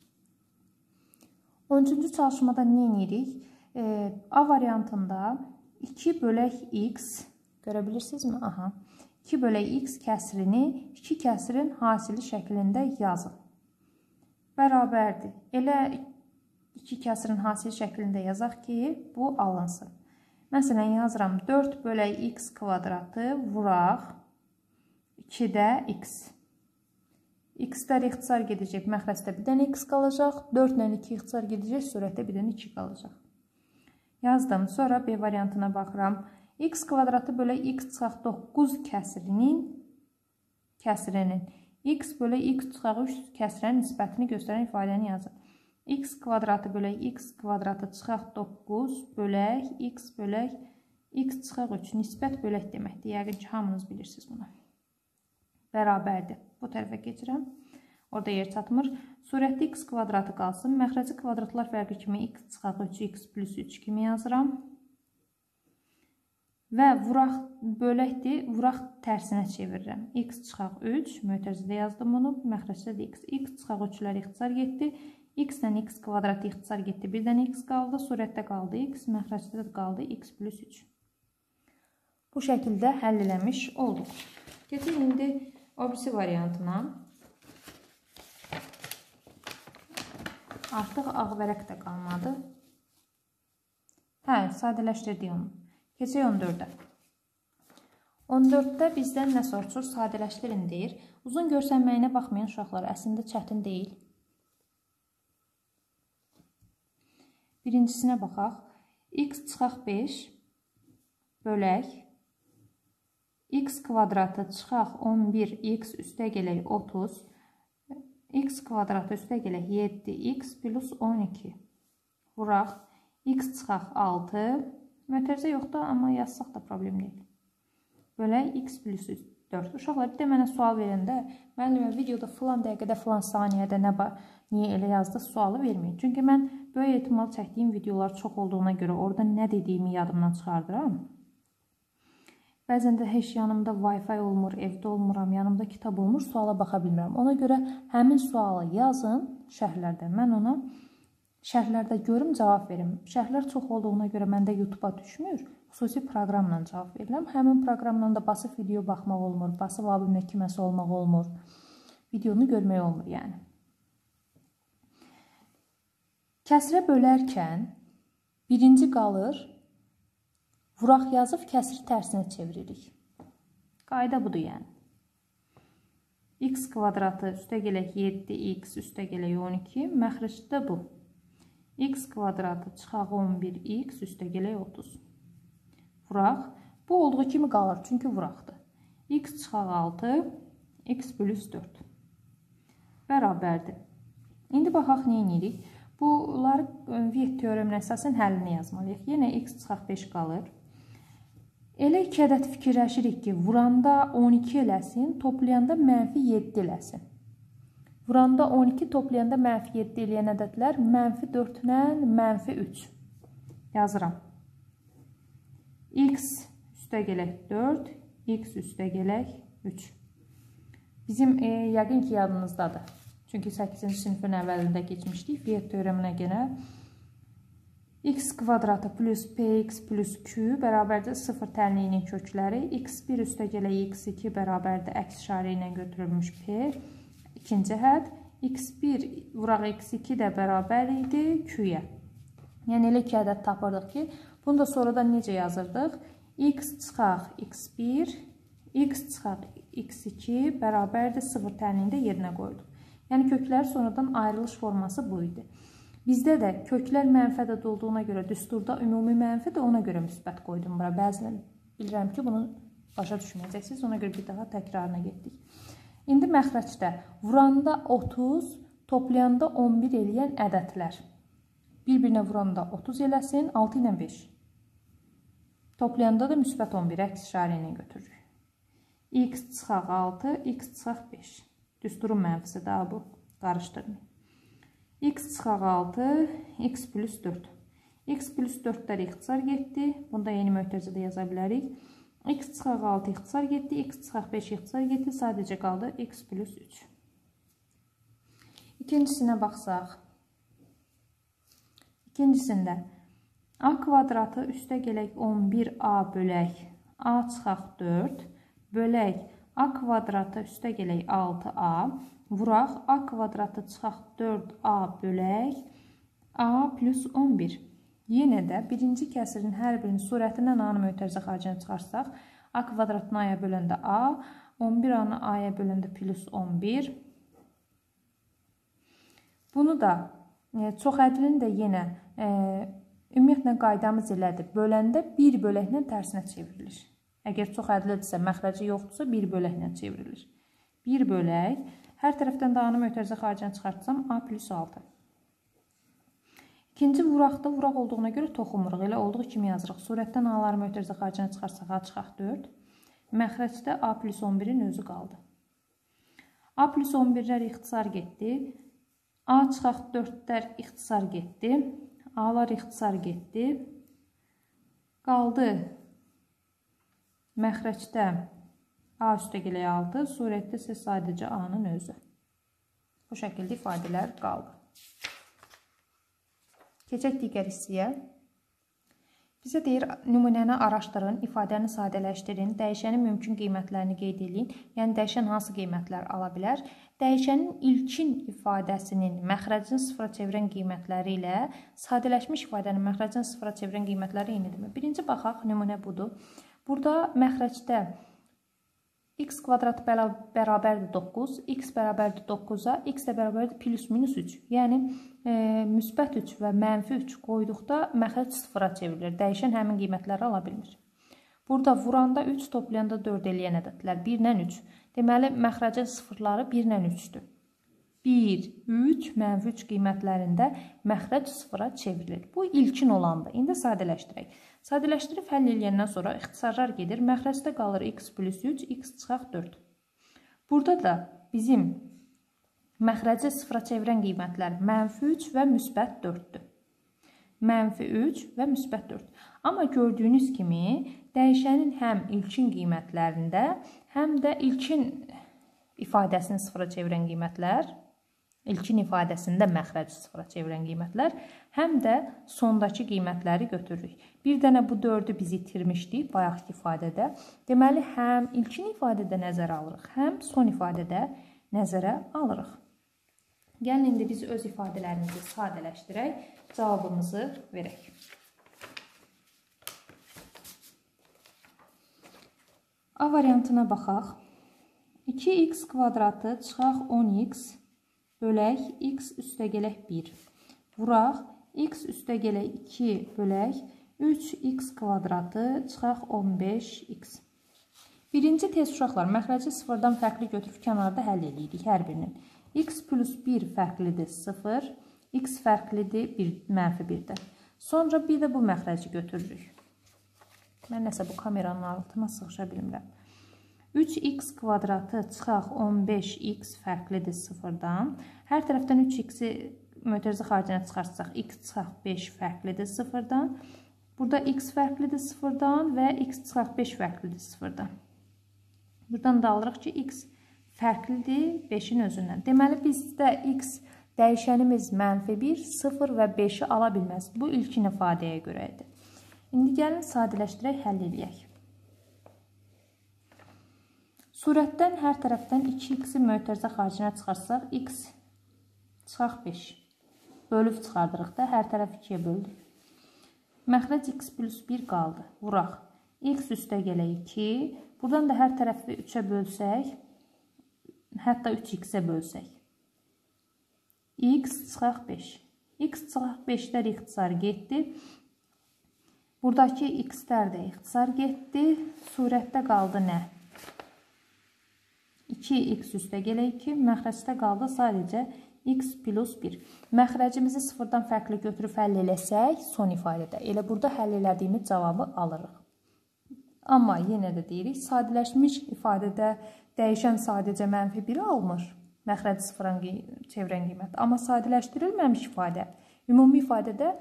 on üçüncü çalışmada nə edirik? E, A variantında iki bölək x, görə bilirsinizmi? Aha. iki bölək x kəsirini iki kəsirin hasili şəklində yazın. Bərabərdir. Elə iki kəsirin hasili şəklində yazaq ki, bu alınsın. Məsələn, yazıram dörd bölək x kvadratı vuraq ikidə x. X-lər ixtisar gedəcək, məxrəcdə bir dənə x qalacaq. dörd ilə iki ixtisar gedəcək, surətdə bir dənə iki qalacaq. Yazdım. Sonra B variantına baxıram. X kvadratı bölək x çıxaq doqquz kəsirinin kəsirinin x bölək x çıxaq üç kəsirinin nisbətini göstərən ifadəni yazın. X kvadratı bölək x kvadratı çıxaq doqquz bölək x bölək x çıxaq üç nisbət bölək deməkdir. Yəqin ki, hamınız bilirsiniz bunu. Bərabərdir. Bu tərəfə keçirəm. Orada yer çatmır. Surətdə x kvadratı qalsın. Məxrəci kvadratlar fərqi kimi x çıxaq üç, x plus üç kimi yazıram. Və vuraq böləkdir, vuraq tərsinə çevirirəm. X çıxaq üç, mötərizədə yazdım bunu, məxrəcdə də x. X çıxaq üçlər ixtisar getdi. X-dən x kvadratı ixtisar getdi. Bir dənə x qaldı, surətdə qaldı x, məxrəcdə də qaldı x plus üç. Bu şəkildə həll eləmiş olduq. Keçək indi o birisi variantına. Artıq ağ vərəq də qalmadı. Hə, sadələşdirdik onu. Keçək on dördə. on dörddə bizdən nə soruşur? Sadələşdirin deyir. Uzun görsənməyinə baxmayan uşaqlar əslində çətin deyil. Birincisinə baxaq. X çıxaq beş bölək x kvadratı çıxaq on bir x üstə gələk otuz x kvadratı üstə gələk yeddi x plus on iki vuraq x çıxaq altı mötərizə yoxdur, amma yazsaq da problem deyil. Bölək x plus dörd. Uşaqlar, bir də mənə sual verəndə, müəllimə videoda filan dəqiqədə, filan saniyədə nə var, niyə elə yazdı, sualı verməyin. Çünki mən böyük ehtimal çəkdiyim videolar çox olduğuna görə orada nə dediyimi yadımdan çıxardıram. Bəzən də heç yanımda Wi-Fi olmur, evdə olmuram, yanımda kitab olmur, suala baxa bilmirəm. Ona görə həmin sualı yazın şərhlərdə. Mən ona şərhlərdə görüm, cavab verim. Şərhlər çox olduğuna görə məndə YouTube-a düşmür. Xüsusi proqramla cavab verirəm. Həmin proqramla da basıb video baxmaq olmur, basıb abimlə kiməsə olmaq olmur. Videonu görmək olmur, yəni. Kəsrə bölərkən birinci qalır, vuraq yazıb kəsri tərsinə çeviririk. Qayda budur, yəni. X kvadratı üstə gələk yeddi x üstə gələk on iki, məxrəcdə bu. X kvadratı çıxaq on bir x üstə gələk otuz. Vuraq. Bu olduğu kimi qalır, çünki vuraqdır. X çıxaq altı, x plus dörd. Bərabərdir. İndi baxaq, nə edirik? Bunları Viet teoreminə əsasən həllini yazmalıyıq. Yenə x çıxaq beş qalır. Elə iki ədəd fikirləşirik ki, vuranda on iki eləsin, toplayanda mənfi yeddi eləsin. Vuranda on iki, toplayanda mənfi yeddi eləyən ədədlər mənfi dörd ilə mənfi üç. Yazıram. X üstə gələk dörd, x üstə gələk üç. Bizim e, yəqin ki, yadınızdadır. Çünki səkkizinci sinifin əvvəlində keçmişdik. Viet teoreminə görə x kvadratı plus px plus q bərabərdir sıfır tənliyinin kökləri. x bir üstə gələk x iki bərabərdir əks işarə ilə götürülmüş p. İkinci hədd. x bir vuraq x iki də bərabər idi q-yə. Yəni, elə iki ədəd tapırdıq ki, bunu da sonradan necə yazırdıq? X çıxaq x bir, x çıxaq x iki bərabərdir sıfır tənliyində yerinə qoyduq. Yəni, köklər sonradan ayrılış forması bu idi. Bizdə də köklər mənfədə olduğuna görə düsturda ümumi mənfi də ona görə müsbət qoydum bura. Bəzən bilirəm ki, bunu başa düşməyəcəksiniz. Ona görə bir daha təkrarına getdik. İndi məxrəcdə vuranda otuz, toplayanda on bir eləyən ədədlər. Bir-birinə vuranda otuz eləsin, altı ilə beş. Toplayanda da müsbət on bir əks işarə ilə götürürük. X çıxaq altı, x çıxaq beş. Düsturun mənfisi daha bu. Qarışdırmayın. X çıxaq altı, x plus dörd. X plus dördlər ixtisar getdi. Bunda yeni mötərizədə yaza bilərik. X çıxaq altı ixtisar getdi. X çıxaq beş ixtisar getdi. Sadəcə qaldı X plus üç. İkincisinə baxsaq. İkincisində A kvadratı üstə gələk on bir A bölək A çıxaq dörd bölək A kvadratı üstə gələk altı A vuraq A kvadratı çıxaq dörd A bölək A plus on bir. Yenə də birinci kəsirin hər birinin surətindən A-nı mötərizə xaricine çıxarsaq, A kvadratını A-ya böləndə A, on bir A-nı A-ya böləndə plus on bir. Bunu da e, çox ədlini də yenə e, ümumiyyətlə qaydamız elədir. Böləndə bir böləklə tərsinə çevrilir. Əgər çox ədlidirsə, məxrəci yoxdursa bir böləklə çevrilir. bir bölək, hər tərəfdən də A-nı mötərizə xaricine çıxartsam A plus altı. İkinci vuraqda vuraq olduğuna görə toxumuruq. Elə olduğu kimi yazırıq. Surətdən A-ları mötərizə xaricine çıxarsaq A çıxaq dörd. Məxrəcdə A plus on birin özü qaldı. A plus on birlər ixtisar getdi. A çıxaq dördlər ixtisar getdi. A-lar ixtisar getdi. Qaldı məxrəcdə A üstə gələk altı. Surətdə isə sadəcə A-nın özü. Bu şəkildə ifadələr qaldı. Keçək digər hissəyə. Bizə deyir, nümunəni araşdırın, ifadəni sadələşdirin, dəyişənin mümkün qiymətlərini qeyd edin. Yəni, dəyişən hansı qiymətlər ala bilər? Dəyişənin ilkin ifadəsinin məxrəcini sıfıra çevirən qiymətləri ilə sadələşmiş ifadənin məxrəcini sıfıra çevirən qiymətləri eynidirmi? Birinci baxaq, nümunə budur. Burada məxrəcdə x kvadrat bərabərdir doqquz, x bərabərdir doqquza, x də bərabərdir plus minus üç. Yəni, e, müsbət üç və mənfi üç qoyduqda məxrəc sıfıra çevrilir. Dəyişən həmin qiymətləri ala bilmir. Burada vuranda üç, toplayanda dörd eləyən ədədlər bir ilə üç. Deməli, məxrəcin sıfırları bir ilə üçdür. bir, üç, mənfi üç qiymətlərində məxrəc sıfıra çevrilir. Bu ilkin olandır. İndi sadələşdirək. Sadələşdirib həll eləyəndən sonra ixtisarlar gedir. Məxrəcdə qalır x plus üç, x çıxaq dörd. Burada da bizim məxrəci sıfıra çevirən qiymətlər mənfi üç və müsbət dörddür. Mənfi üç və müsbət dörd. Amma gördüyünüz kimi dəyişənin həm ilkin qiymətlərində, həm də ilkin ifadəsini sıfıra çevirən qiymətlər, ilkin ifadəsində məxrəci sıfıra çevirən qiymətlər, həm də sondakı qiymətləri götürürük. Bir dənə bu dördü biz itirmişdik bayaqki ifadədə. Deməli, həm ilkin ifadədə nəzərə alırıq, həm son ifadədə nəzərə alırıq. Gəlin, indi biz öz ifadələrimizi sadələşdirək, cavabımızı verək. A variantına baxaq. iki x kvadratı çıxaq on x bölək x üstə gələk bir. Vuraq, x üstə gələk iki bölək üç x kvadratı çıxaq on beş x. Birinci test uşaqlar, məxrəci sıfırdan fərqli götürüb kənarda həll edirik hər birinin. X plus bir fərqlidir sıfır, x fərqlidir bir, mənfi birdən. Sonra bir də bu məxrəci götürürük. Mən nəsə bu kameranın altına sığışa bilmirəm. üç x kvadratı çıxaq on beş x fərqlidir sıfırdan. Hər tərəfdən üç x-i mötərizə xaricinə çıxarsaq, x çıxaq beş fərqlidir sıfırdan. Burada x fərqlidir sıfırdan və x çıxaq beş fərqlidir sıfırdan. Buradan da alırıq ki, x fərqlidir beşin özündən. Deməli, bizdə x dəyişənimiz mənfi bir, sıfır və beşi ala bilməz. Bu ilkin ifadəyə görədir. İndi gəlin sadələşdirək, həll edək. Surətdən hər tərəfdən iki x-i mötərizə xaricinə çıxarsaq, x çıxaq beş. Bölüb çıxardırıq da, hər tərəf ikiyə böldük. Məxrəc x plus bir qaldı. Vuraq. X üstə gələk iki. Buradan da hər tərəfi üçə bölsək, hətta üç x-ə bölsək. X çıxaq beş. X çıxaq beşlər ixtisar getdi. Buradakı x-lər də ixtisar getdi. Surətdə qaldı nə? iki x üstə gələk iki, məxrəcdə qaldı sadəcə x plus bir. Məxrəcimizi sıfırdan fərqli götürüb həll eləsək, son ifadədə. Elə burada həll elədiyimiz cavabı alırıq. Amma yenə də deyirik, sadələşmiş ifadədə dəyişən sadəcə mənfi biri almır. Məxrəci sıfıra çevirən qiymət. Amma sadələşdirilməmiş ifadə, ümumi ifadədə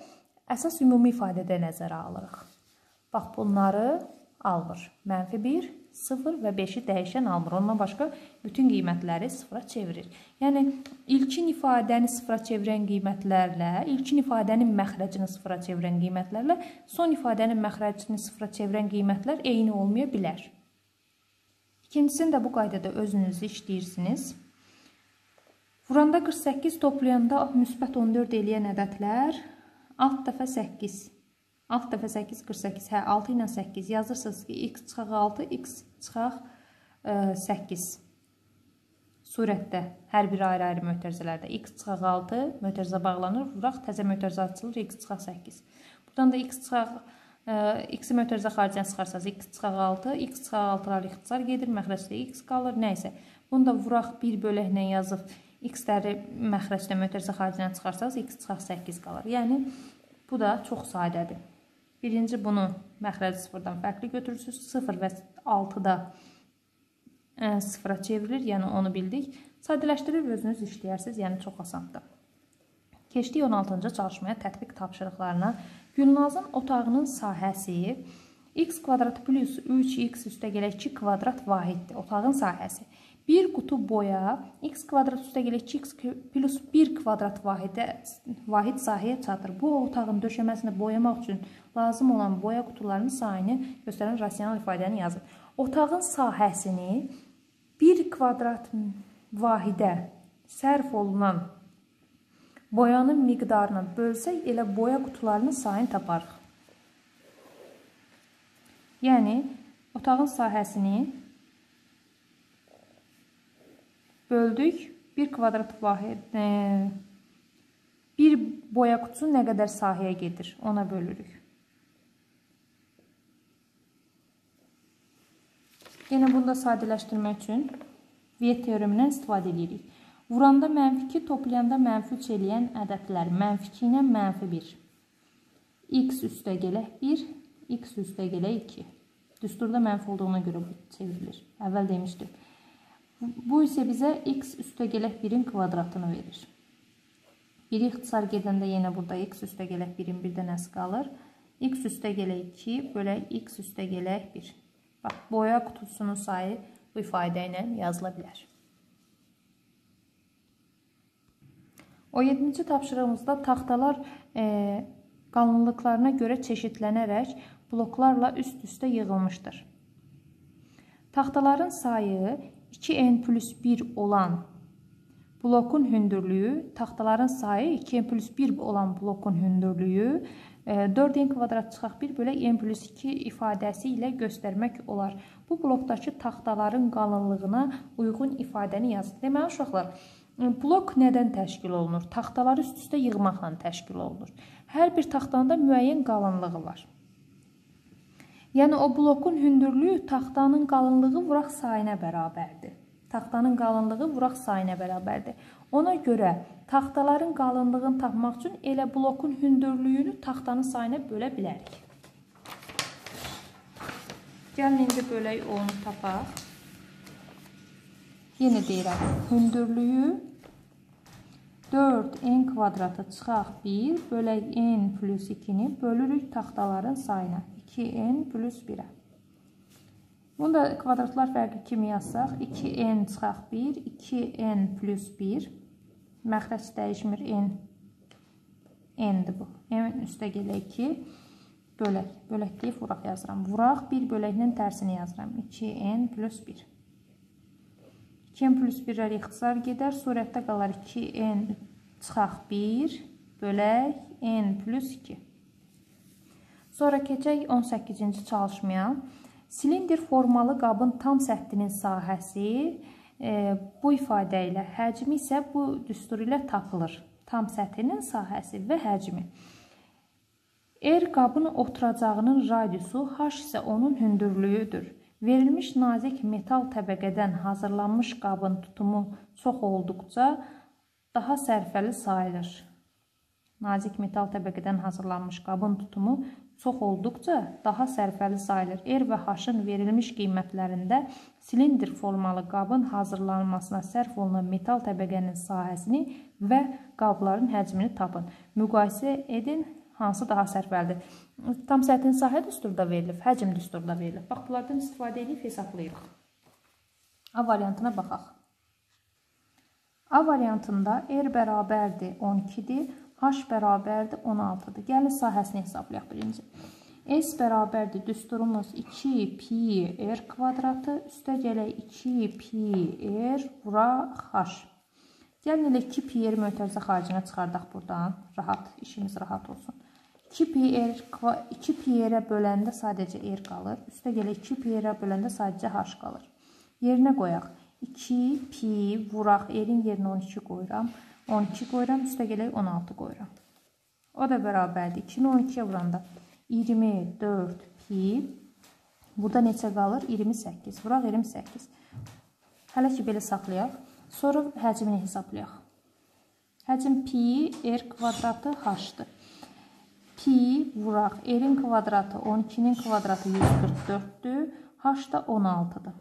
əsas ümumi ifadədə nəzərə alırıq. Bax, bunları almır. Mənfi bir, sıfır və beşi dəyişən almır. Ondan başqa bütün qiymətləri sıfıra çevirir. Yəni, ilkin ifadəni sıfıra çevirən qiymətlərlə, ilkin ifadənin məxrəcini sıfıra çevirən qiymətlərlə, son ifadənin məxrəcini sıfıra çevirən qiymətlər eyni olmaya bilər. İkincisini də bu qaydada özünüz işləyirsiniz. Vuranda qırx səkkiz, toplayanda müsbət on dörd eləyən ədədlər alt dəfə səkkiz. alt dəfə səkkiz, qırx səkkiz. Hə, altı ilə səkkiz. Yazırsınız ki, x çıxaq altı, x çıxaq səkkiz. Surətdə hər bir ayrı-ayrı mötərizələrdə x çıxaq altı, mötərizə bağlanır, vuraq, təzə mötərizə açılır, x çıxaq səkkiz. Buradan da x çıxaq, x-i mötərizə xaricdən çıxarsanız, x çıxaq altı, x çıxaq altılar ixtisar gedir, məxrəcdə x qalır, nəysə. Bunu da vuraq bir böləklə yazıb, x-ləri məxrəcdə mötərizə xaricdən çıxarsanız, x çıxaq səkkiz qalır. Yəni, bu da çox sadədir. Birinci bunu məxrəci sıfırdan fərqli götürürsünüz. sıfır və altıda sıfıra çevrilir, yəni onu bildik. Sadələşdirir, özünüz işləyərsiniz, yəni çox asandır. Keçdik on altıncı çalışmaya, tətbiq tapşırıqlarına. Gülnazın otağının sahəsi x kvadrat plus üç x üstəgələ iki kvadrat vahiddir. Otağın sahəsi. Bir qutu boya x kvadrat üstəgələ iki x plus bir kvadrat vahidə, vahid sahəyə çatır. Bu otağın döşəməsini boyamaq üçün lazım olan boya qutularının sayını göstərən rasional ifadəni yazın. Otağın sahəsini bir kvadrat vahidə sərf olunan boyanın miqdarına bölsək, elə boya qutularının sayını taparıq. Yəni, otağın sahəsini böldük, bir kvadrat vahid, e, bir boya qutusu nə qədər sahəyə gedir, ona bölürük. Yenə bunu da sadələşdirmək üçün Viet teoremindən istifadə edirik. Vuranda mənfi iki, toplayanda mənfi üç eləyən ədədlər. Mənfi iki ilə mənfi bir. X üstəgələ bir, x üstəgələ iki. Düsturda mənfi olduğuna görə çevrilir. Əvvəl demişdim. Bu isə bizə x üstəgələ birin kvadratını verir. Bir ixtisar gedəndə yenə burada x üstəgələ birin bir dənəsi qalır. X üstəgələ iki bölək x üstəgələ bir. Bax, boya qutusunun sayı bu ifadə ilə yazıla bilər. on yeddinci tapşırığımızda taxtalar e, qalınlıqlarına görə çeşidlənərək bloklarla üst-üstə yığılmışdır. Taxtaların sayı iki n plus bir olan blokun hündürlüyü, taxtaların sayı iki n plus bir olan blokun hündürlüyü dörd n kvadrat çıxaq bir bölək n plus iki ifadəsi ilə göstərmək olar. Bu blokdakı taxtaların qalınlığına uyğun ifadəni yazın. Deməli, uşaqlar, blok nədən təşkil olunur? Taxtaları üst-üstə yığmaqla təşkil olunur. Hər bir taxtanın da müəyyən qalınlığı var. Yəni, o blokun hündürlüyü taxtanın qalınlığı vuraq sayına bərabərdir. Taxtanın qalınlığı vuraq sayına bərabərdir. Ona görə taxtaların qalınlığını tapmaq üçün elə blokun hündürlüyünü taxtanın sayına bölə bilərik. Gəlin, indi bölək onu tapaq. Yenə deyirəm, hündürlüyü dörd n kvadratı çıxaq bir bölək n plus ikini bölürük taxtaların sayına. iki n plus birə. Bunu da kvadratlar fərqi kimi yazsaq, iki n çıxaq bir, iki n plus bir. Məxrəc dəyişmir, n. N-dir bu. N üstəgələ iki. Bölək. Bölək deyib vuraq yazıram. Vuraq bir böləklə tərsini yazıram. iki n plus bir. iki n plus birlər ixtisar gedər. Surətdə qalar iki n çıxaq bir bölək n plus iki. Sonra keçək on səkkizinci çalışmaya. Silindir formalı qabın tam səthinin sahəsi e, bu ifadə ilə, həcmi isə bu düstur ilə tapılır. Tam səthinin sahəsi və həcmi. R qabın oturacağının radiusu, H isə onun hündürlüyüdür. Verilmiş nazik metal təbəqədən hazırlanmış qabın tutumu çox olduqca daha sərfəli sayılır. Nazik metal təbəqədən hazırlanmış qabın tutumu çox olduqca daha sərfəli sayılır. R və H-ın verilmiş qiymətlərində silindir formalı qabın hazırlanmasına sərf olunan metal təbəqənin sahəsini və qabların həcmini tapın. Müqayisə edin, hansı daha sərfəlidir? Tam səthin sahə düsturda verilib, həcm düsturda verilib. Bax, bunlardan istifadə edib hesablayırıq. A variantına baxaq. A variantında R bərabərdir on ikidir, H bərabərdir on altıdır. Gəlin sahəsini hesablayaq birinci. S bərabərdir düsturumuz iki pi r kvadratı, üstə gələk iki pi r vura h. Gəlin elə iki pi r mötərizə xaricine çıxardaq buradan. Rahat, işimiz rahat olsun. iki pi r-ə böləndə sadəcə r qalır. Üstə gələk iki pi r-ə böləndə sadəcə h qalır. Yerinə qoyaq. iki pi vuraq. R-in yerinə on iki qoyuram. on iki qoyuram. Üstə gələk on altı qoyuram. O da bərabərdir. ikini on ikiyə vuranda iyirmi dörd pi. Burada neçə qalır? iyirmi səkkiz. Vuraq iyirmi səkkiz. Hələ ki belə saxlayaq. Sonra həcmini hesablayaq. Həcm pi r kvadratı h-dır. Pi vuraq. R-in kvadratı on ikinin kvadratı yüz qırx dörddür. H da on altıdır.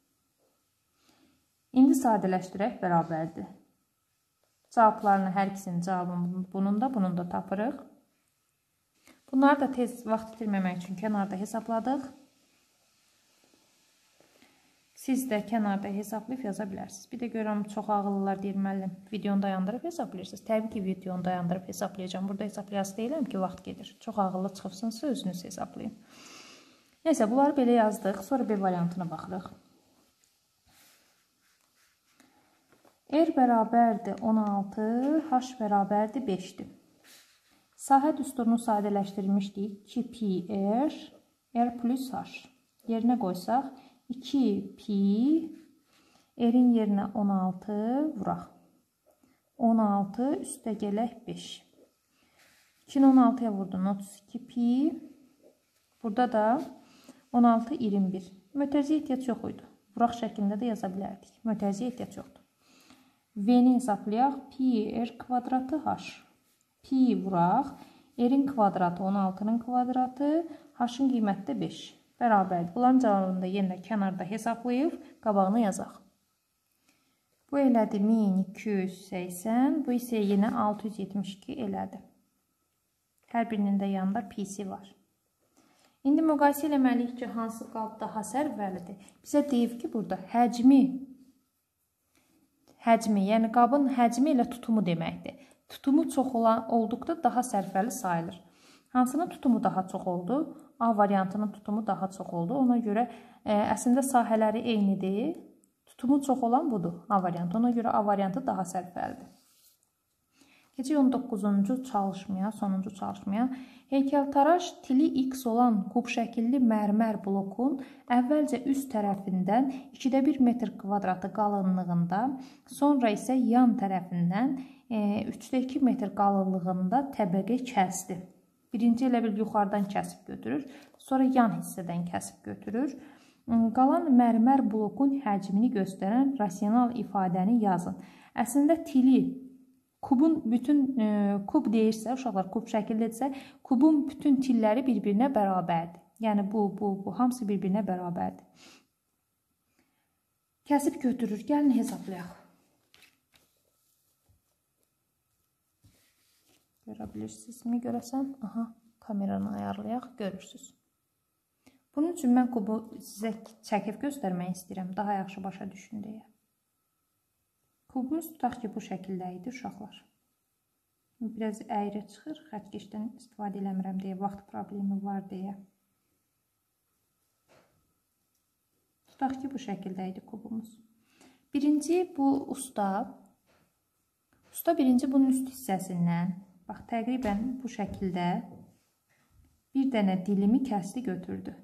İndi sadələşdirək bərabərdir. Cavablarını hər ikisinin cavabını bunun da, bunun da tapırıq. Bunları da tez vaxt itirməmək üçün kənarda hesabladıq. Siz də kənarda hesablayıb yaza bilərsiniz. Bir də görürəm, çox ağıllılar deyir, müəllim, videonu dayandırıb hesablayırsınız. Təbii ki, videonu dayandırıb hesablayacağım. Burada hesablayası deyiləm ki, vaxt gedir. Çox ağıllı çıxıbsınızsa özünüz hesablayın. Neysə, bunları belə yazdıq. Sonra B variantına baxırıq. R bərabərdir on altı, H bərabərdir beşdir. Sahə düsturunu sadələşdirmişdik. iki pi r, r plus h. Yerinə qoysaq, iki pi, r-in yerinə on altı vuraq. on altı üstə gələk beş. ikini on altıya vurdum, otuz iki pi. Burada da on altı iyirmi bir. Mötərizəyə ehtiyac yox idi. Vuraq şəklində də yaza bilərdik. Mötərizəyə ehtiyac yoxdur. V-ni hesablayaq. Pi r kvadratı h. Pi vuraq. R-in kvadratı on altının kvadratı. H-ın qiyməti də beş. Bərabərdir. Bunların cavabını da yenə kənarda hesablayıb qabağını yazaq. Bu elədi min iki yüz səksən. Bu isə yenə altı yüz yetmiş iki elədi. Hər birinin də yanında pi-si var. İndi müqayisə eləməliyik ki, hansı qab daha sərfəlidir. Bizə deyib ki, burada həcmi, həcmi, yəni qabın həcmi ilə tutumu deməkdir. Tutumu çox olan olduqda daha sərfəli sayılır. Hansının tutumu daha çox oldu? A variantının tutumu daha çox oldu. Ona görə ə, əslində sahələri eynidir. Tutumu çox olan budur, A variantı. Ona görə A variantı daha sərfəlidir. Keçək on doqquzuncu çalışmaya, sonuncu çalışmaya. Heykəltaraş tili X olan kub şəkilli mərmər blokun əvvəlcə üst tərəfindən ikidə bir metr kvadratı qalınlığında, sonra isə yan tərəfindən üçdə iki metr qalınlığında təbəqə kəsdi. Birinci elə bil yuxarıdan kəsib götürür, sonra yan hissədən kəsib götürür. Qalan mərmər blokun həcmini göstərən rasional ifadəni yazın. Əslində tili kubun bütün e, kub deyirsə, uşaqlar kub şəkildirsə, kubun bütün tilləri bir-birinə bərabərdir. Yəni bu, bu, bu hamısı bir-birinə bərabərdir. Kəsib götürür. Gəlin hesablayaq. Görə bilirsinizmi görəsən? Aha, kameranı ayarlayaq, görürsünüz. Bunun üçün mən kubu sizə çəkib göstərmək istəyirəm, daha yaxşı başa düşün deyə. Kubumuz tutaq ki, bu şəkildə idi uşaqlar. Biraz əyri çıxır, xətkeşdən istifadə eləmirəm deyə, vaxt problemi var deyə. Tutaq ki, bu şəkildə idi kubumuz. Birinci bu usta, usta birinci bunun üst hissəsindən, bax, təqribən bu şəkildə bir dənə dilimi kəsdi, götürdü.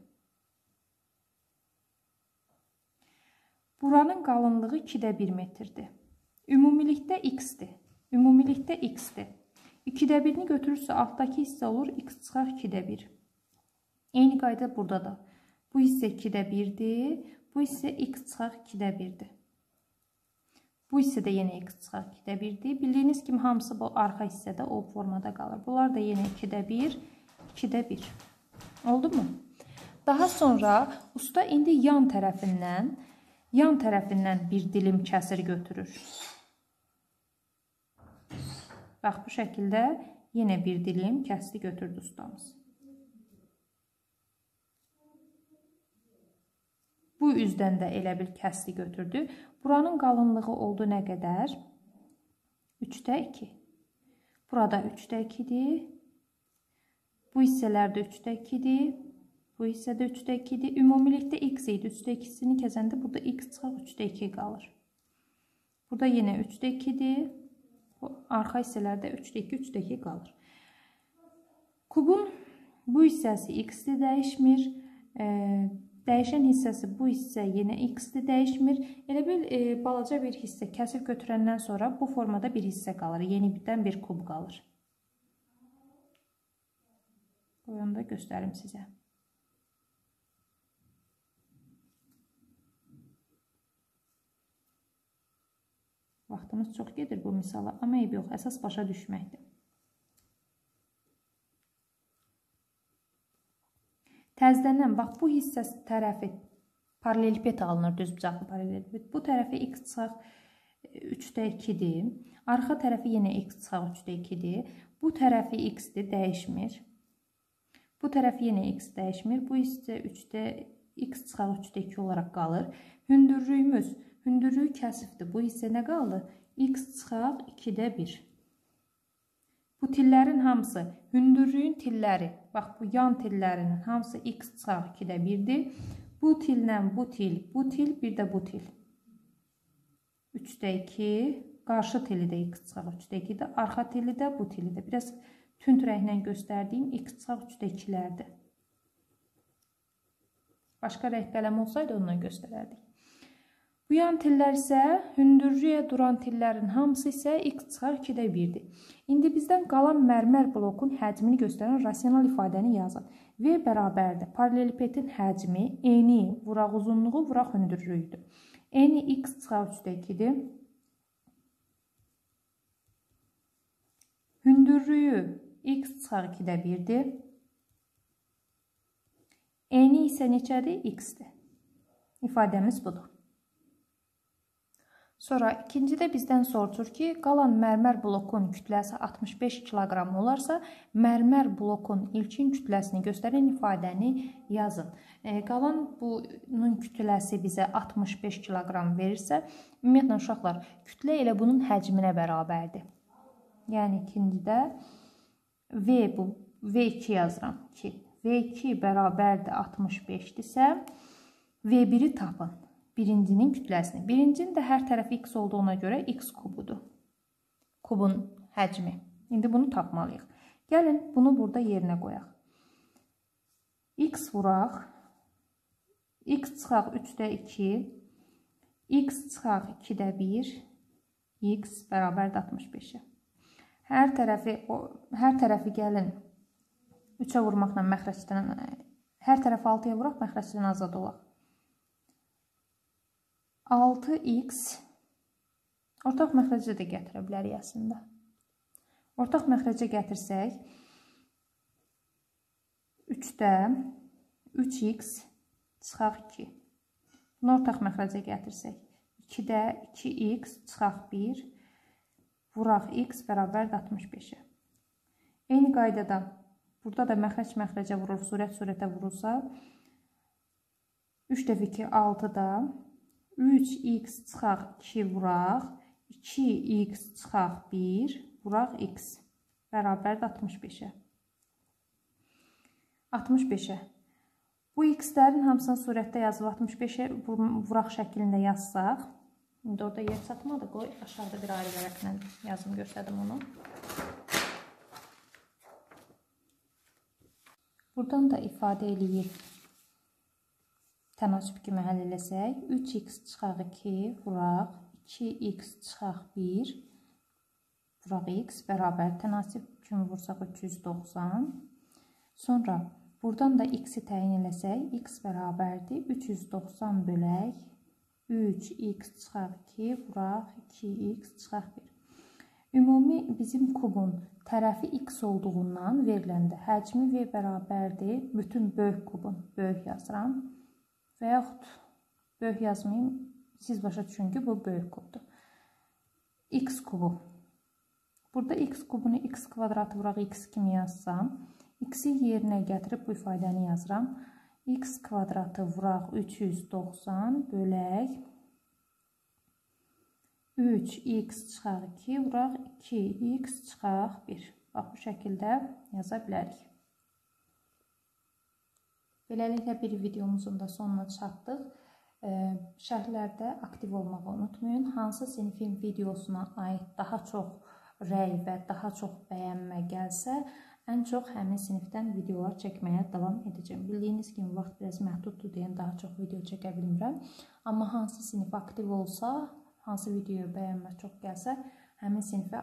Buranın qalınlığı ikidə bir metrdir. Ümumilikdə x-dir. Ümumilikdə x-dir. ikidə birini götürürsə, altdakı hissə olur, x çıxaq ikidə bir. Eyni qayda burada da. Bu hissə ikidə birdir. Bu hissə x çıxaq ikidə birdir. Bu hissə də yenə x çıxaq ikidə birdir. Bildiyiniz kimi hamısı bu arxa hissədə o formada qalır. Bunlar da yenə ikidə bir, ikidə bir. Oldu mu? Daha sonra usta indi yan tərəfindən, yan tərəfindən bir dilim kəsir götürür. Bax, bu şəkildə Yenə bir dilim kəsdi götürdü ustamız. Bu üzdən də elə bir kəsdi götürdü. Buranın qalınlığı oldu nə qədər? üçdə iki. Burada üçdə ikidir. Bu hissələrdə üçdə ikidir. Bu hissədə üçdə ikidir. Ümumilikdə x idi. üçdə ikisini kəsəndə burada x çıxaq üçdə iki qalır. Burada yenə üçdə ikidir. Bu arxa hissələrdə üçdə iki, üçdə iki qalır. Kubun bu hissəsi x-dir, dəyişmir. E, dəyişən hissəsi bu hissə yenə x-dir, dəyişmir. Elə bil e, balaca bir hissə kəsib götürəndən sonra bu formada bir hissə qalır. Yenidən bir kub qalır. Qoyunu da göstərim sizə. Vaxtımız çox gedir bu misala, amma eyb yox, əsas başa düşməkdir. Təzədən, bax bu hissə tərəfi paraleliped alınır, düz bucaqlı paraleliped. Bu tərəfi x çıxaq üçdə ikidir. Arxa tərəfi yenə x çıxaq üçdə ikidir. Bu tərəfi x-dir, dəyişmir. Bu tərəfi yenə x dəyişmir. Bu hissə üçdə x çıxaq üçdə iki olaraq qalır. Hündürlüyümüz Hündürlüyü kəsifdir. Bu hissə nə qaldı? X çıxaq ikidə bir. Bu tillərin hamısı, hündürlüyün tilləri, bax bu yan tillərinin hamısı x çıxaq ikidə birdir. Bu tillə bu til, bu til, bir də bu til. üçdə iki, qarşı tili də x çıxaq üçdə ikidir. Arxa tili də bu tili də. Biraz tünd rənglə göstərdiyim x çıxaq üçdə ikilərdir. Başqa rəng qələm olsaydı ondan göstərərdik. Bu yan tillər isə hündürlüyə duran tillərin hamısı isə x çıxaq ikidə birdir. İndi bizdən qalan mərmər blokun həcmini göstərən rasional ifadəni yazın. V bərabərdir. Paralelipedin həcmi, eni, vuraq uzunluğu, vuraq hündürlüyüdür. Eni x çıxaq üçdə ikidir. Hündürlüyü x çıxaq ikidə birdir. Eni isə neçədir? X-dir. İfadəmiz budur. Sonra ikincidə bizdən soruşur ki, qalan mərmər blokun kütləsi altmış beş kiloqram olarsa, mərmər blokun ilkin kütləsini göstərən ifadəni yazın. E, qalan bunun kütləsi bizə altmış beş kiloqram verirsə, ümumiyyətlə uşaqlar, kütlə elə bunun həcminə bərabərdir. Yəni ikincidə V bu, V iki yazıram ki, V iki bərabərdir altmış beşdirsə, V biri tapın. Birincinin kütləsini. Birincinin də hər tərəfi x olduğuna görə x kubudur. Kubun həcmi. İndi bunu tapmalıyıq. Gəlin, bunu burada yerinə qoyaq. X vuraq. X çıxaq üçdə iki. X çıxaq ikidə bir. X bərabərdir altmış beşə. Hər tərəfi, hər tərəfi gəlin üçə vurmaqla məxrəcdən, hər tərəfi altıya vuraq, məxrəcdən azad olaq. altı x ortaq məxrəcə də gətirə bilərik əslində. Ortaq məxrəcə gətirsək, üçdə üç x çıxaq iki. Bunu ortaq məxrəcə gətirsək, ikidə iki x çıxaq bir, vuraq x bərabərdir altmış beşə. Eyni qaydada, burada da məxrəc məxrəcə vurur, surət surətə vurursa, üç dəfə iki, altıda üç x çıxaq iki vuraq, iki x çıxaq bir, vuraq x bərabərdir altmış beşə. altmış beşə. Bu x-lərin hamısını surətdə yazıb altmış beşə vuraq şəklində yazsaq, indi orada yer çatmadı, qoy, aşağıda bir ayrı vərəqlə yazım göstərdim onu. Buradan da ifadə eləyib. Tənasüb kimi həll eləsək, üç x çıxaq iki, vuraq, iki x çıxaq bir, vuraq x bərabər tənasüb kimi vursaq üç yüz doxsan. Sonra buradan da x-i təyin eləsək, x bərabərdir üç yüz doxsan bölək üç x çıxaq iki, vuraq iki x çıxaq bir. Ümumi bizim kubun tərəfi x olduğundan veriləndə həcmi v bərabərdir bütün böyük kubun, böyük yazıram. Və yaxud böyük yazmayayım, siz başa düşün ki, bu böyük kubdur. X kubu Burada x kubunu x kvadratı vuraq x kimi yazsam, x-i yerinə gətirib bu ifadəni yazıram. X kvadratı vuraq üç yüz doxsan bölək üç x çıxaq iki vuraq iki x çıxaq bir. Bax, bu şəkildə yaza bilərik. Beləliklə bir videomuzun da sonuna çatdıq. Şərhlərdə aktiv olmağı unutmayın. Hansı sinifin videosuna aid daha çox rəy və daha çox bəyənmə gəlsə, ən çox həmin sinifdən videolar çəkməyə davam edəcəm. Bildiyiniz kimi vaxt biraz məhduddur deyən daha çox video çəkə bilmirəm. Amma hansı sinif aktiv olsa, hansı videoya bəyənmə çox gəlsə, həmin sinifə